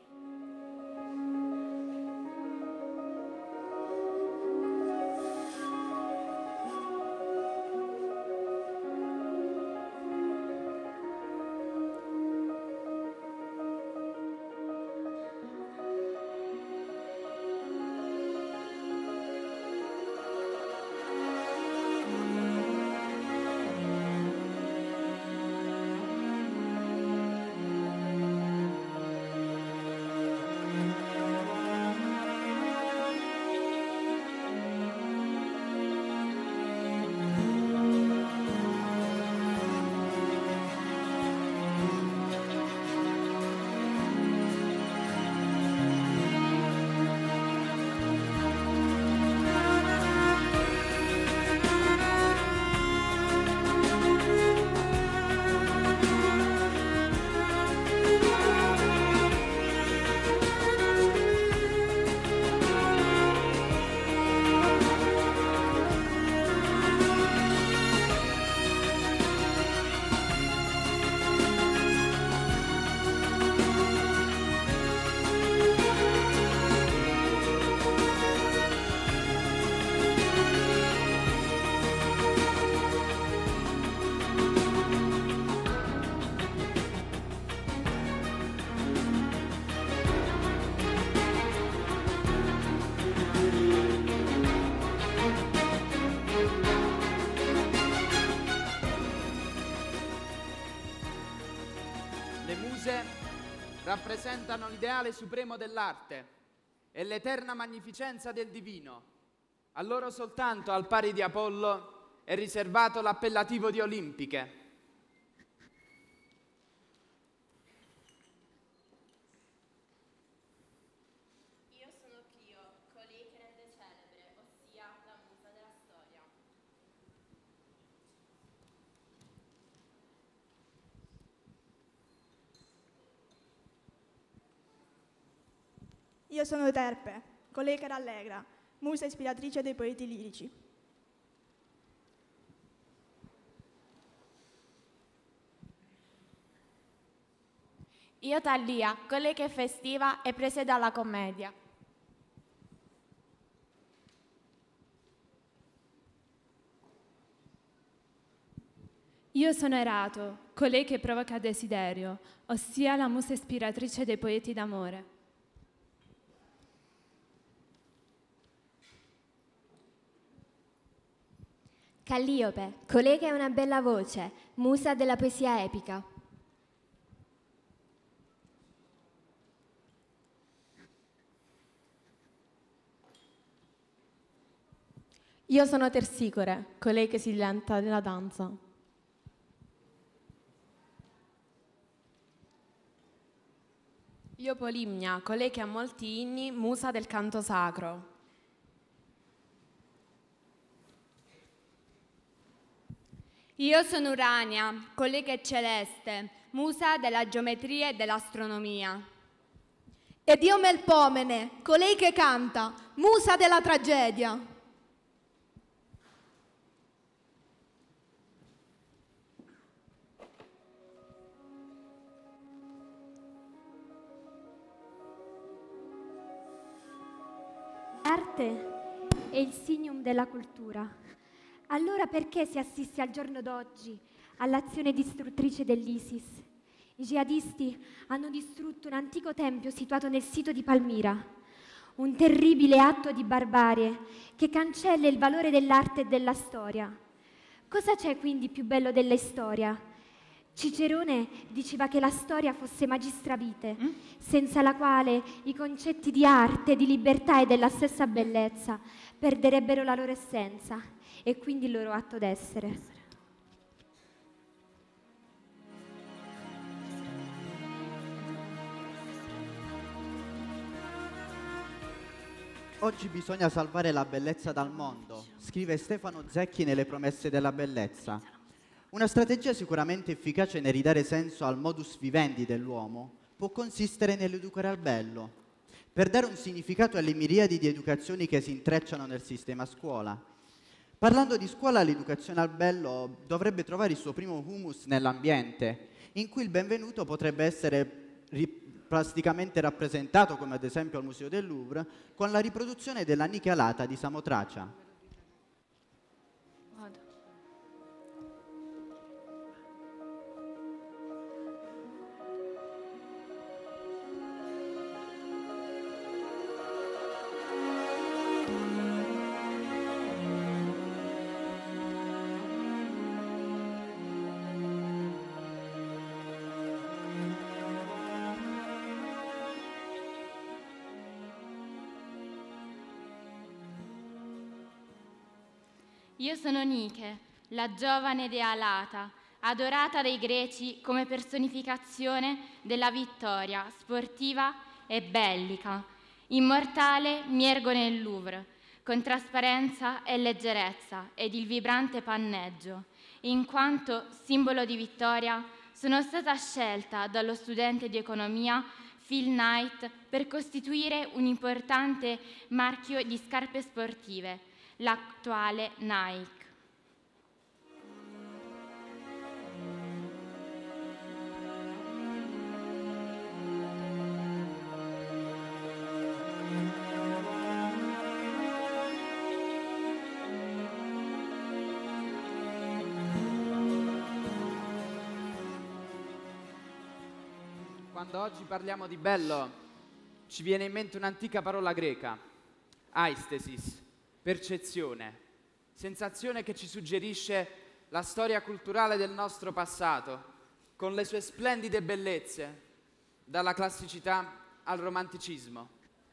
Rappresentano l'ideale supremo dell'arte e l'eterna magnificenza del divino. A loro soltanto, al pari di Apollo, è riservato l'appellativo di olimpiche. Io sono Clio, colei che rende celebre, ossia la musa della storia. Io sono Terpe, colei che rallegra, musa ispiratrice dei poeti lirici. Io Tallia, colei che è festiva e presiede alla commedia. Io sono Erato, colei che provoca desiderio, ossia la musa ispiratrice dei poeti d'amore. Calliope, colei che ha una bella voce, musa della poesia epica. Io sono Tersicore, colei che si diletta della danza. Io Polimnia, colei che ha molti inni, musa del canto sacro. Io sono Urania, colei che è celeste, musa della geometria e dell'astronomia. Ed io Melpomene, colei che canta, musa della tragedia. L'arte è il signum della cultura. Allora perché si assiste al giorno d'oggi all'azione distruttrice dell'ISIS? I jihadisti hanno distrutto un antico tempio situato nel sito di Palmira, un terribile atto di barbarie che cancella il valore dell'arte e della storia. Cosa c'è quindi più bello della storia? Cicerone diceva che la storia fosse magistra vitae, mm? senza la quale i concetti di arte, di libertà e della stessa bellezza perderebbero la loro essenza e quindi il loro atto d'essere. Oggi bisogna salvare la bellezza dal mondo, scrive Stefano Zecchi nelle Promesse della bellezza. Una strategia sicuramente efficace nel ridare senso al modus vivendi dell'uomo può consistere nell'educare al bello, per dare un significato alle miriadi di educazioni che si intrecciano nel sistema scuola. Parlando di scuola, l'educazione al bello dovrebbe trovare il suo primo humus nell'ambiente, in cui il benvenuto potrebbe essere ri- plasticamente rappresentato, come ad esempio al Museo del Louvre, con la riproduzione della Nike alata di Samotracia. Io sono Nike, la giovane dea alata, adorata dai greci come personificazione della vittoria sportiva e bellica. Immortale mi ergo nel Louvre, con trasparenza e leggerezza ed il vibrante panneggio, in quanto simbolo di vittoria sono stata scelta dallo studente di economia Phil Knight per costituire un importante marchio di scarpe sportive, l'attuale Nike. Quando oggi parliamo di bello, ci viene in mente un'antica parola greca, aistesis, percezione, sensazione che ci suggerisce la storia culturale del nostro passato, con le sue splendide bellezze, dalla classicità al romanticismo.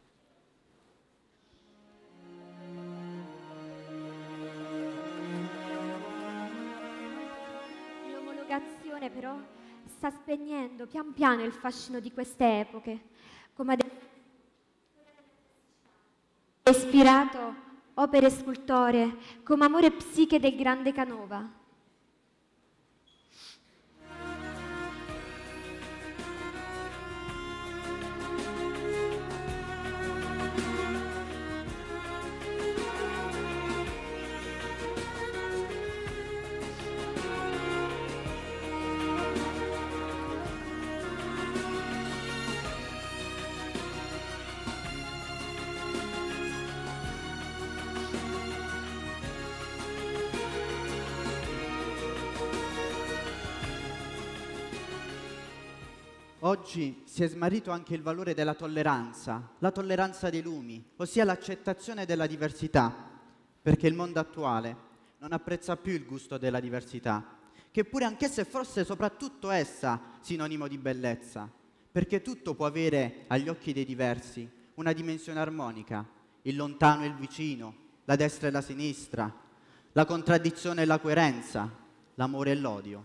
L'omologazione però sta spegnendo pian piano il fascino di queste epoche, come ad esempio ispirato opere scultoree come Amore e Psiche del grande Canova. Oggi si è smarrito anche il valore della tolleranza, la tolleranza dei lumi, ossia l'accettazione della diversità, perché il mondo attuale non apprezza più il gusto della diversità, che pure anch'essa e forse soprattutto essa sinonimo di bellezza, perché tutto può avere agli occhi dei diversi una dimensione armonica, il lontano e il vicino, la destra e la sinistra, la contraddizione e la coerenza, l'amore e l'odio.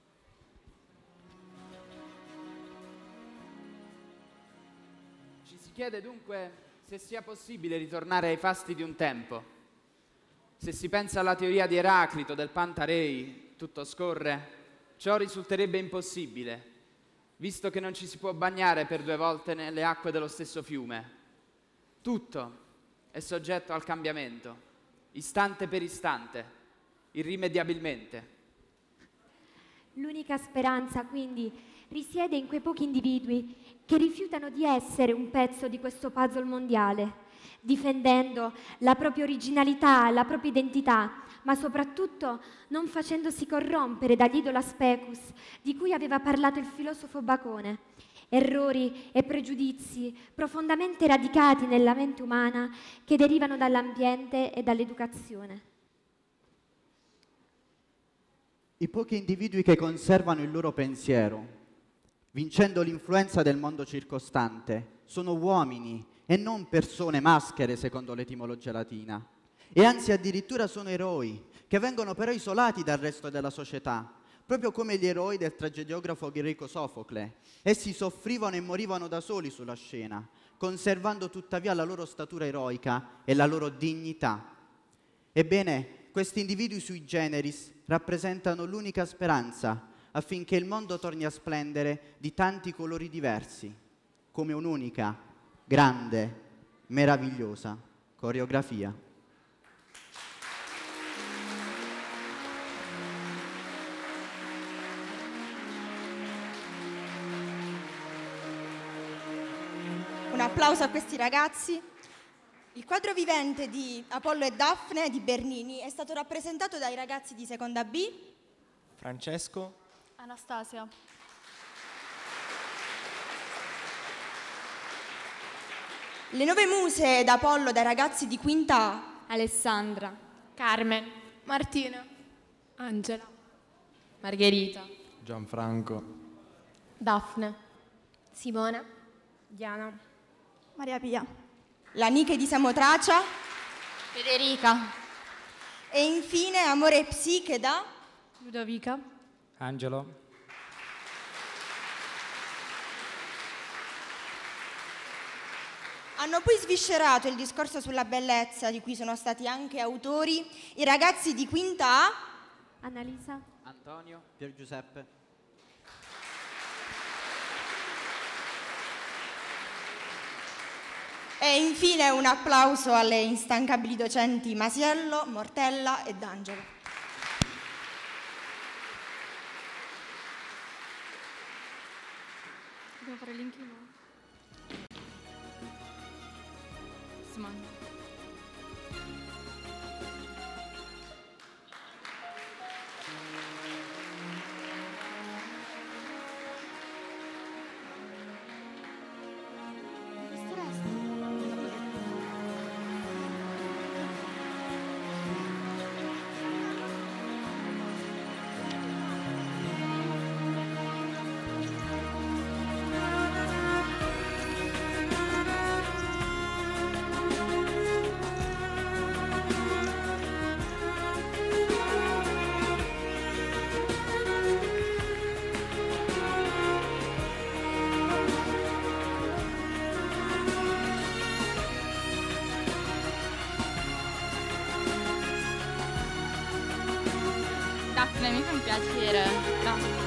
Ci si chiede dunque se sia possibile ritornare ai fasti di un tempo. Se si pensa alla teoria di Eraclito del Pantarei, tutto scorre, ciò risulterebbe impossibile, visto che non ci si può bagnare per due volte nelle acque dello stesso fiume. Tutto è soggetto al cambiamento, istante per istante, irrimediabilmente. L'unica speranza, quindi, risiede in quei pochi individui che rifiutano di essere un pezzo di questo puzzle mondiale, difendendo la propria originalità, la propria identità, ma soprattutto non facendosi corrompere dall'idola specus di cui aveva parlato il filosofo Bacone. Errori e pregiudizi profondamente radicati nella mente umana che derivano dall'ambiente e dall'educazione. I pochi individui che conservano il loro pensiero, vincendo l'influenza del mondo circostante, sono uomini e non persone maschere secondo l'etimologia latina. E anzi addirittura sono eroi, che vengono però isolati dal resto della società, proprio come gli eroi del tragediografo greco Sofocle. Essi soffrivano e morivano da soli sulla scena, conservando tuttavia la loro statura eroica e la loro dignità. Ebbene, questi individui sui generis rappresentano l'unica speranza affinché il mondo torni a splendere di tanti colori diversi, come un'unica, grande, meravigliosa coreografia. Un applauso a questi ragazzi. Il quadro vivente di Apollo e Daphne di Bernini è stato rappresentato dai ragazzi di seconda B. Francesco. Anastasia. Le nove muse d'Apollo dai ragazzi di quinta A. Alessandra. Carmen. Martina. Angela. Margherita. Gianfranco. Daphne. Simona. Diana. Maria Pia. La Nike di Samotracia. Federica. E infine Amore e Psiche da Ludovica. Angelo. Hanno poi sviscerato il discorso sulla bellezza, di cui sono stati anche autori, i ragazzi di quinta A. Annalisa. Antonio. Pier Giuseppe. E infine un applauso alle instancabili docenti Masiello, Mortella e D'Angelo. Dobbiamo fare l'inchino? Simone. Daphne, mi fa un piacere. No.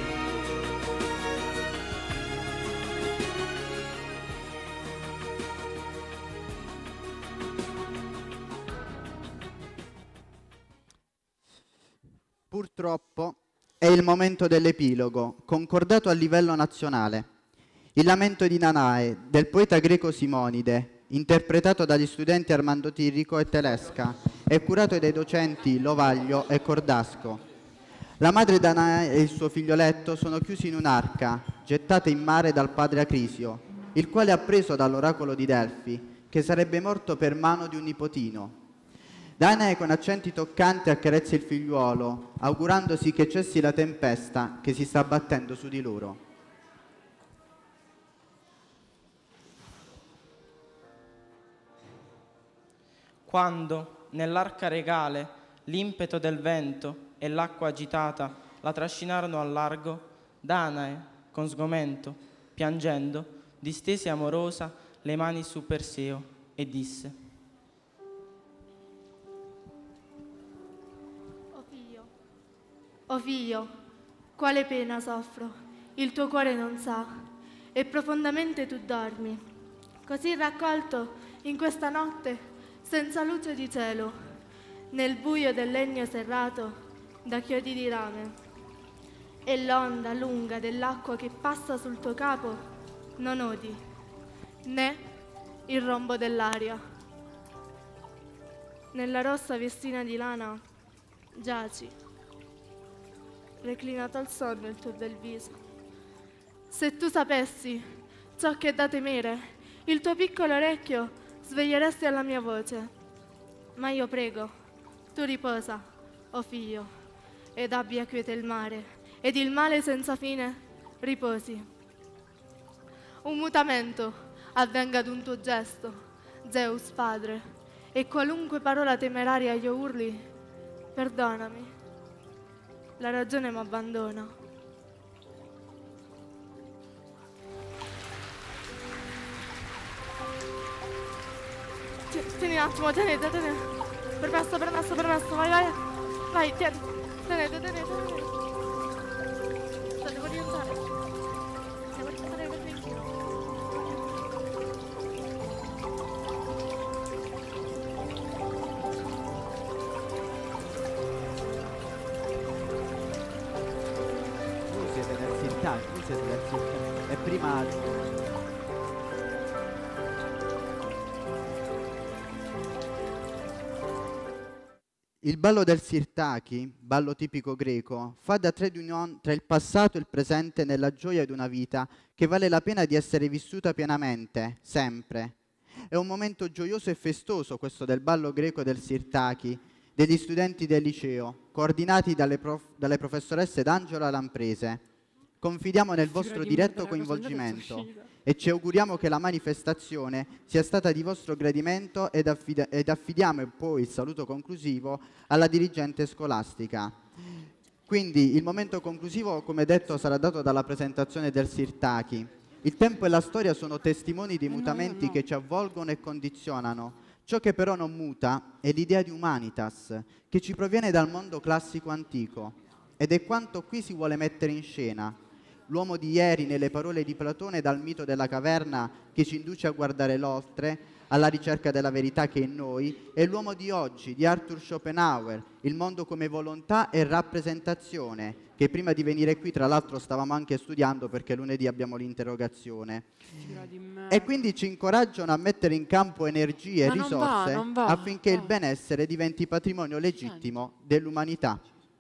Purtroppo è il momento dell'epilogo, concordato a livello nazionale. Il lamento di Danae, del poeta greco Simonide, interpretato dagli studenti Armando Tirrico e Telesca e curato dai docenti Lovaglio e Cordasco. La madre Danae e il suo figlioletto sono chiusi in un'arca, gettata in mare dal padre Acrisio, il quale ha appreso dall'oracolo di Delfi che sarebbe morto per mano di un nipotino. Danae con accenti toccanti accarezza il figliuolo, augurandosi che cessi la tempesta che si sta abbattendo su di loro. Quando, nell'arca regale, l'impeto del vento e l'acqua agitata la trascinarono al largo, Danae, con sgomento, piangendo, distese amorosa le mani su Perseo e disse: O figlio, o figlio, quale pena soffro, il tuo cuore non sa, e profondamente tu dormi, così raccolto in questa notte, senza luce di cielo, nel buio del legno serrato da chiodi di rame. E l'onda lunga dell'acqua che passa sul tuo capo non odi, né il rombo dell'aria. Nella rossa vestina di lana giaci, reclinato al sonno il tuo bel viso. Se tu sapessi ciò che è da temere, il tuo piccolo orecchio sveglieresti alla mia voce. Ma io prego, tu riposa, o figlio, ed abbia quiete il mare, ed il male senza fine riposi. Un mutamento avvenga ad un tuo gesto, Zeus padre, e qualunque parola temeraria io urli, perdonami, la ragione mi abbandona. Tieni un attimo, tenete, tenete. Permesso, permesso, permesso, vai, vai. Vai, tieni. Tenete, tenete, tenete. Devo rientrare. Devo rientrare per il giro. Voi siete nel Sirtaki, voi siete nel Sirtaki. E prima... Il ballo del Sirtaki, ballo tipico greco, fa da trade union tra il passato e il presente nella gioia di una vita che vale la pena di essere vissuta pienamente, sempre. È un momento gioioso e festoso questo del ballo greco del Sirtaki, degli studenti del liceo, coordinati dalle, prof, dalle professoresse D'Angela Lamprese. Confidiamo nel vostro diretto coinvolgimento e ci auguriamo che la manifestazione sia stata di vostro gradimento ed, affida- ed affidiamo poi il saluto conclusivo alla dirigente scolastica. Quindi il momento conclusivo, come detto, sarà dato dalla presentazione del Sirtaki. Il tempo e la storia sono testimoni di mutamenti che ci avvolgono e condizionano. Ciò che però non muta è l'idea di humanitas, che ci proviene dal mondo classico antico, ed è quanto qui si vuole mettere in scena. L'uomo di ieri, nelle parole di Platone, dal mito della caverna che ci induce a guardare l'oltre, alla ricerca della verità che è in noi, e l'uomo di oggi, di Arthur Schopenhauer, il mondo come volontà e rappresentazione, che prima di venire qui, tra l'altro, stavamo anche studiando perché lunedì abbiamo l'interrogazione. E quindi ci incoraggiano a mettere in campo energie e Ma non risorse va, non va, affinché va. il benessere diventi patrimonio legittimo dell'umanità.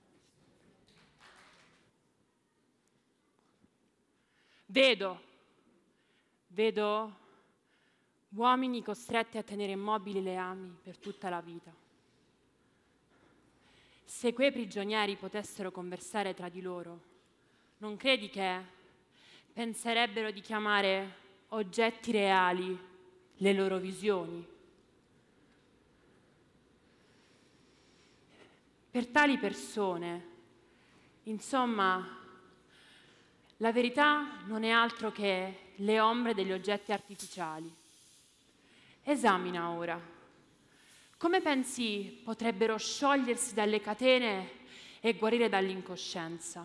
Vedo, vedo uomini costretti a tenere immobili le ami per tutta la vita. Se quei prigionieri potessero conversare tra di loro, non credi che penserebbero di chiamare oggetti reali le loro visioni? Per tali persone, insomma, la verità non è altro che le ombre degli oggetti artificiali. Esamina ora. Come pensi potrebbero sciogliersi dalle catene e guarire dall'incoscienza?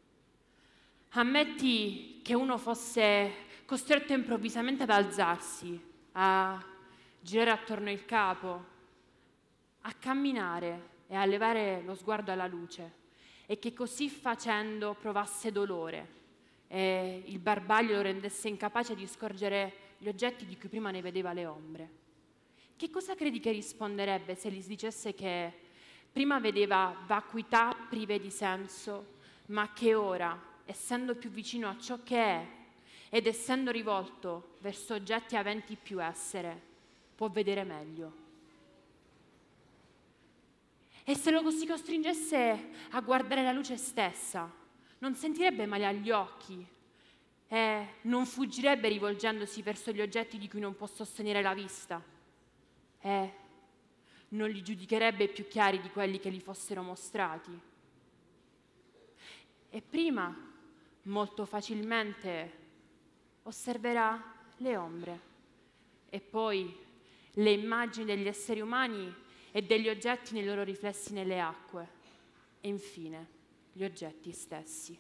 Ammetti che uno fosse costretto improvvisamente ad alzarsi, a girare attorno il capo, a camminare e a levare lo sguardo alla luce, e che così facendo provasse dolore e il barbaglio lo rendesse incapace di scorgere gli oggetti di cui prima ne vedeva le ombre. Che cosa credi che risponderebbe se gli si dicesse che prima vedeva vacuità prive di senso, ma che ora, essendo più vicino a ciò che è ed essendo rivolto verso oggetti aventi più essere, può vedere meglio? E se lo si costringesse a guardare la luce stessa, non sentirebbe male agli occhi e non fuggirebbe rivolgendosi verso gli oggetti di cui non può sostenere la vista e non li giudicherebbe più chiari di quelli che gli fossero mostrati. E prima, molto facilmente, osserverà le ombre e poi le immagini degli esseri umani e degli oggetti nei loro riflessi nelle acque e infine gli oggetti stessi.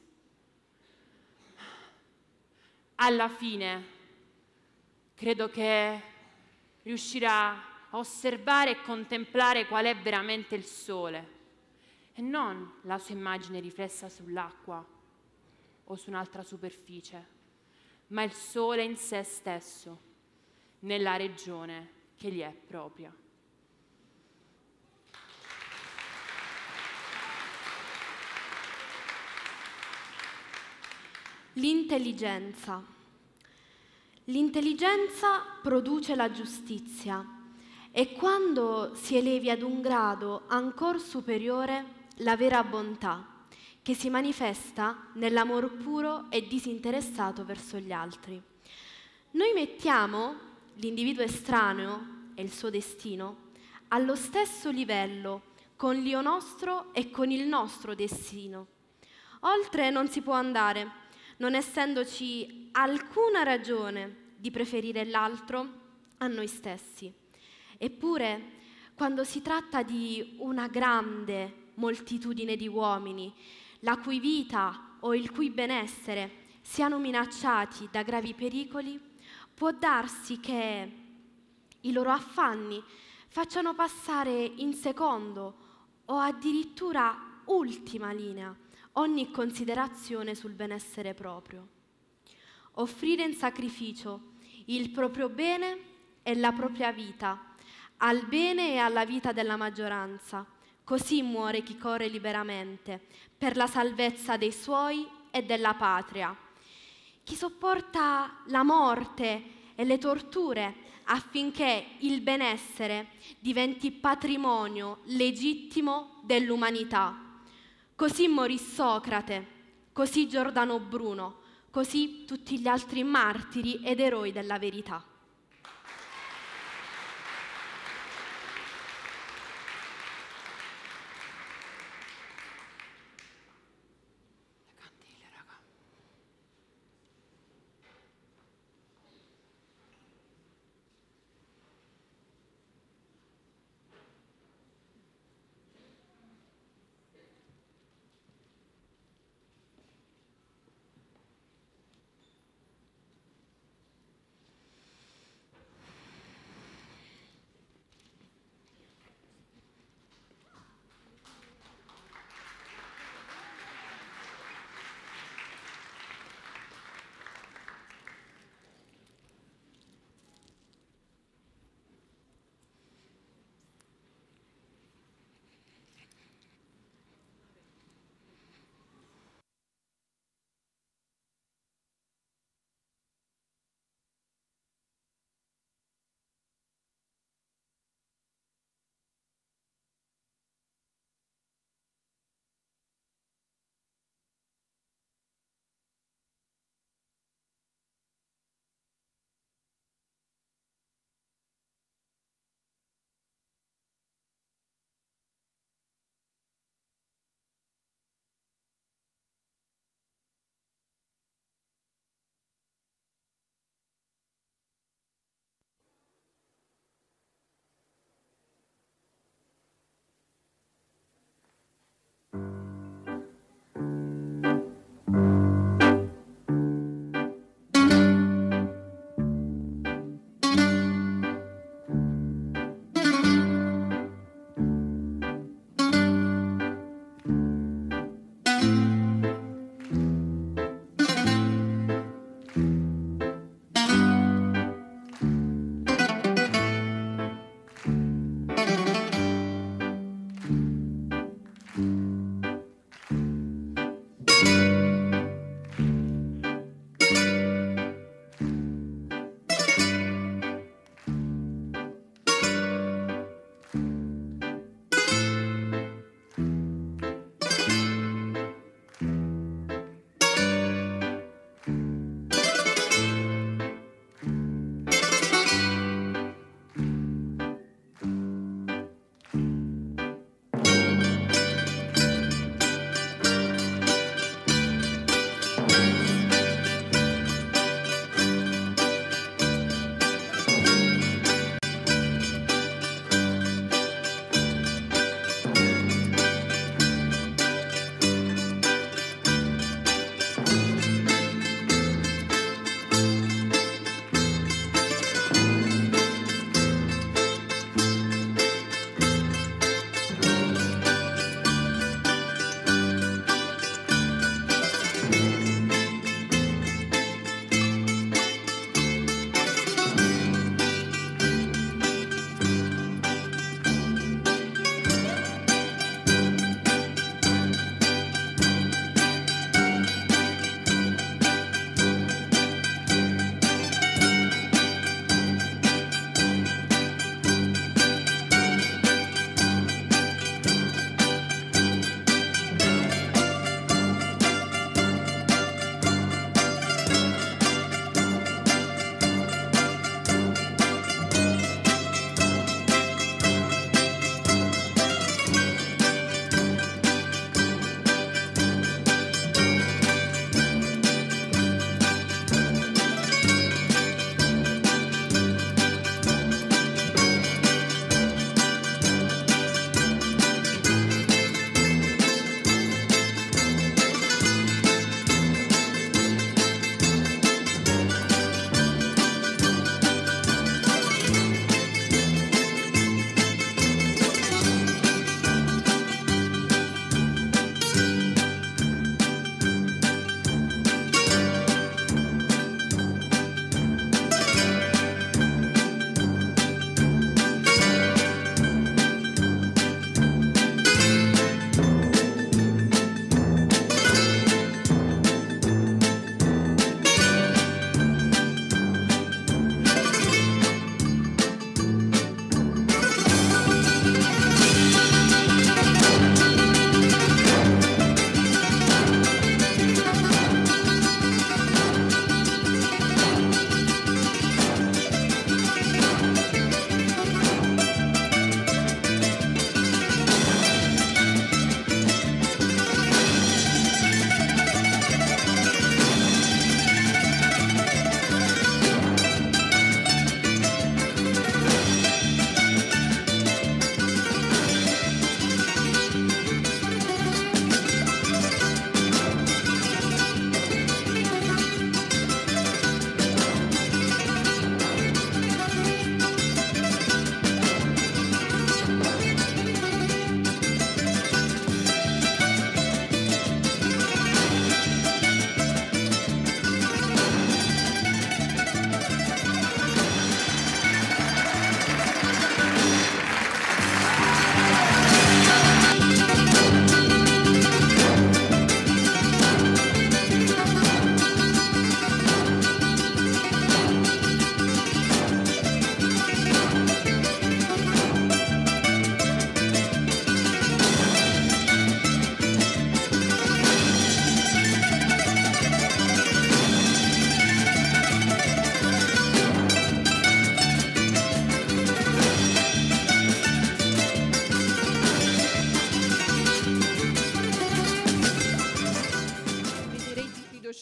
Alla fine credo che riuscirà a osservare e contemplare qual è veramente il sole e non la sua immagine riflessa sull'acqua o su un'altra superficie, ma il sole in sé stesso, nella regione che gli è propria. L'intelligenza. L'intelligenza produce la giustizia e quando si elevi ad un grado ancor superiore la vera bontà, che si manifesta nell'amor puro e disinteressato verso gli altri. Noi mettiamo l'individuo estraneo e il suo destino allo stesso livello con l'io nostro e con il nostro destino. Oltre non si può andare, non essendoci alcuna ragione di preferire l'altro a noi stessi. Eppure, quando si tratta di una grande moltitudine di uomini, la cui vita o il cui benessere siano minacciati da gravi pericoli, può darsi che i loro affanni facciano passare in secondo o addirittura ultima linea ogni considerazione sul benessere proprio. Offrire in sacrificio il proprio bene e la propria vita al bene e alla vita della maggioranza, così muore chi corre liberamente per la salvezza dei suoi e della patria. Chi sopporta la morte e le torture affinché il benessere diventi patrimonio legittimo dell'umanità. Così morì Socrate, così Giordano Bruno, così tutti gli altri martiri ed eroi della verità.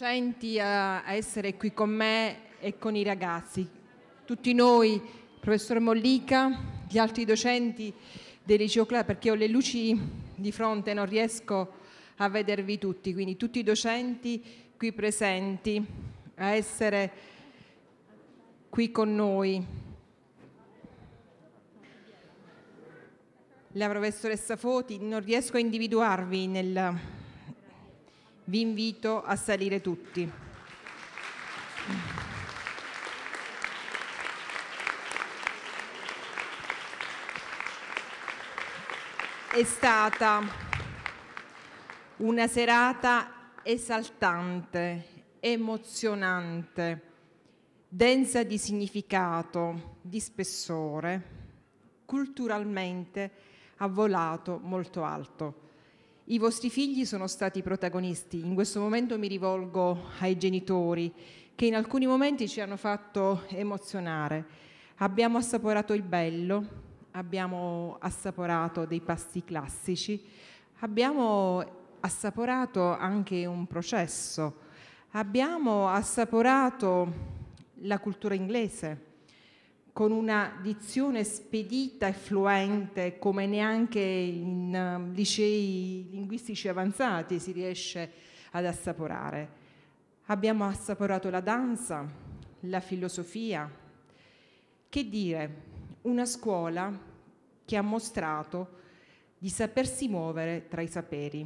docenti a, a essere qui con me e con i ragazzi. Tutti noi, il professor Mollica, gli altri docenti del liceo classico, perché ho le luci di fronte, non riesco a vedervi tutti, quindi tutti i docenti qui presenti a essere qui con noi. La professoressa Foti, non riesco a individuarvi nel... Vi invito a salire tutti. È stata una serata esaltante, emozionante, densa di significato, di spessore, culturalmente ha volato molto alto. I vostri figli sono stati protagonisti. In questo momento mi rivolgo ai genitori che in alcuni momenti ci hanno fatto emozionare. Abbiamo assaporato il bello, abbiamo assaporato dei pasti classici, abbiamo assaporato anche un processo, abbiamo assaporato la cultura inglese con una dizione spedita e fluente come neanche in uh, licei linguistici avanzati si riesce ad assaporare. Abbiamo assaporato la danza, la filosofia. Che dire, una scuola che ha mostrato di sapersi muovere tra i saperi.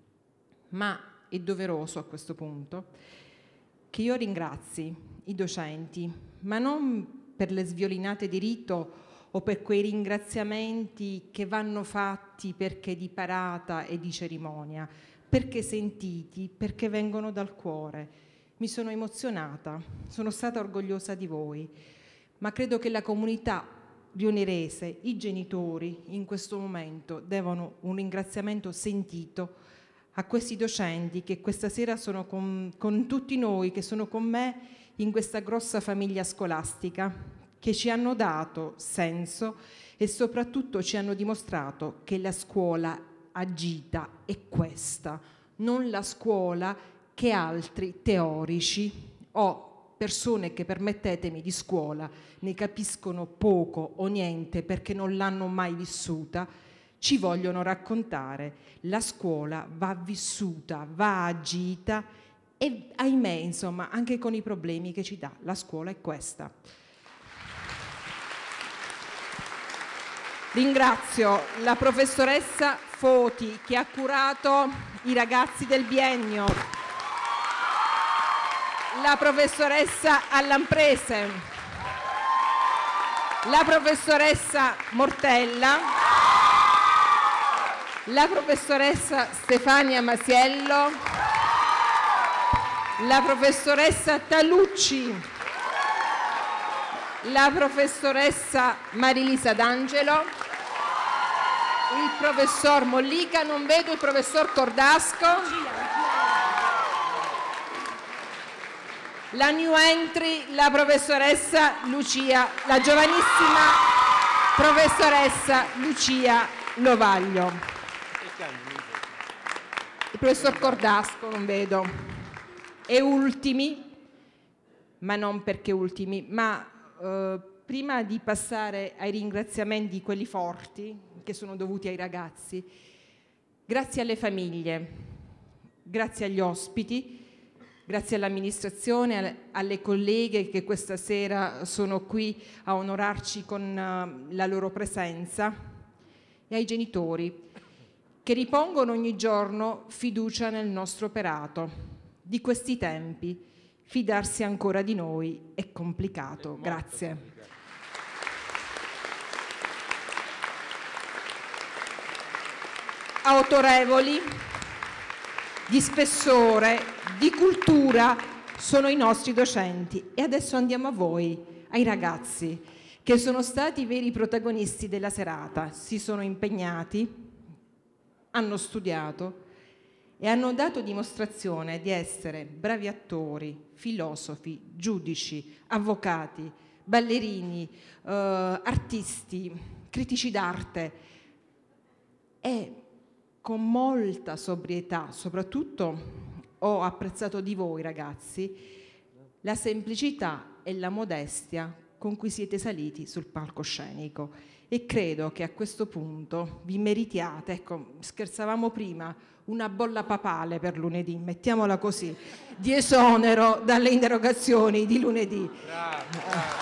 Ma è doveroso a questo punto che io ringrazi i docenti, ma non per le sviolinate di rito o per quei ringraziamenti che vanno fatti perché di parata e di cerimonia, perché sentiti, perché vengono dal cuore. Mi sono emozionata, sono stata orgogliosa di voi, ma credo che la comunità rionerese, i genitori in questo momento devono un ringraziamento sentito a questi docenti che questa sera sono con, con tutti noi, che sono con me in questa grossa famiglia scolastica, che ci hanno dato senso e soprattutto ci hanno dimostrato che la scuola agita è questa, non la scuola che altri teorici o persone che, permettetemi, di scuola ne capiscono poco o niente perché non l'hanno mai vissuta, ci vogliono raccontare. La scuola va vissuta, va agita e ahimè, insomma, anche con i problemi che ci dà. La scuola è questa. Ringrazio la professoressa Foti che ha curato i ragazzi del biennio, la professoressa Allamprese, la professoressa Mortella, la professoressa Stefania Masiello, la professoressa Talucci, la professoressa Marilisa D'Angelo, il professor Mollica, non vedo il professor Cordasco, la new entry, la professoressa Lucia, la giovanissima professoressa Lucia Lovaglio. Il professor Cordasco non vedo. E ultimi, ma non perché ultimi, ma eh, prima di passare ai ringraziamenti, quelli forti, che sono dovuti ai ragazzi, grazie alle famiglie, grazie agli ospiti, grazie all'amministrazione, alle colleghe che questa sera sono qui a onorarci con uh, la loro presenza, e ai genitori che ripongono ogni giorno fiducia nel nostro operato. Di questi tempi fidarsi ancora di noi è complicato. Grazie. Autorevoli, di spessore, di cultura sono i nostri docenti. E adesso andiamo a voi, ai ragazzi, che sono stati i veri protagonisti della serata. Si sono impegnati, hanno studiato e hanno dato dimostrazione di essere bravi attori, filosofi, giudici, avvocati, ballerini, eh, artisti, critici d'arte e con molta sobrietà, soprattutto ho apprezzato di voi ragazzi la semplicità e la modestia con cui siete saliti sul palcoscenico e credo che a questo punto vi meritiate, ecco, scherzavamo prima, una bolla papale per lunedì, mettiamola così, di esonero dalle interrogazioni di lunedì. Bravo, bravo.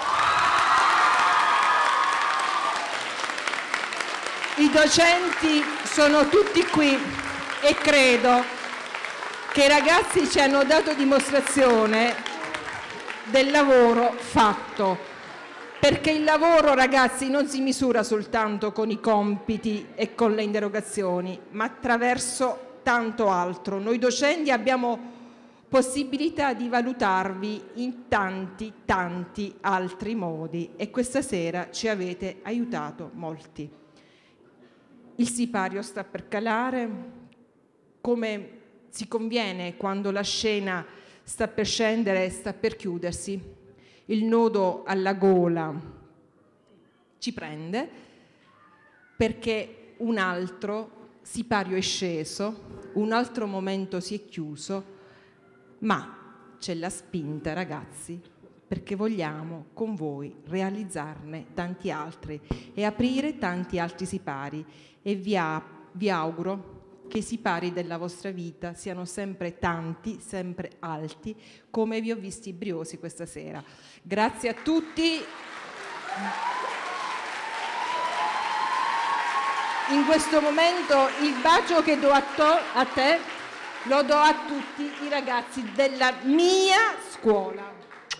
I docenti sono tutti qui e credo che i ragazzi ci hanno dato dimostrazione del lavoro fatto, perché il lavoro, ragazzi, non si misura soltanto con i compiti e con le interrogazioni, ma attraverso tanto altro. Noi docenti abbiamo possibilità di valutarvi in tanti, tanti altri modi e questa sera ci avete aiutato molti. Il sipario sta per calare, come si conviene quando la scena sta per scendere e sta per chiudersi. Il nodo alla gola ci prende perché un altro sipario è sceso, un altro momento si è chiuso, ma c'è la spinta, ragazzi, perché vogliamo con voi realizzarne tanti altri e aprire tanti altri sipari e vi, a, vi auguro che i sipari della vostra vita siano sempre tanti, sempre alti, come vi ho visti briosi questa sera. Grazie a tutti. In questo momento il bacio che do a, a te lo do a tutti i ragazzi della mia scuola.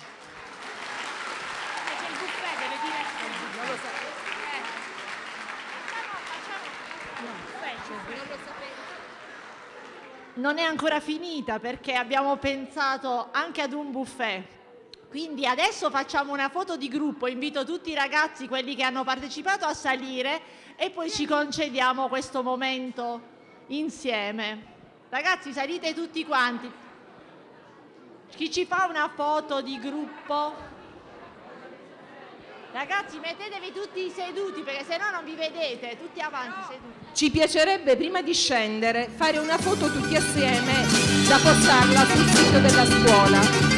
Non è ancora finita perché abbiamo pensato anche ad un buffet. Quindi adesso facciamo una foto di gruppo, invito tutti i ragazzi, quelli che hanno partecipato, a salire e poi ci concediamo questo momento insieme. Ragazzi, salite tutti quanti. Chi ci fa una foto di gruppo? Ragazzi, mettetevi tutti seduti perché sennò non vi vedete, tutti avanti seduti. Ci piacerebbe prima di scendere fare una foto tutti assieme da postarla sul sito della scuola.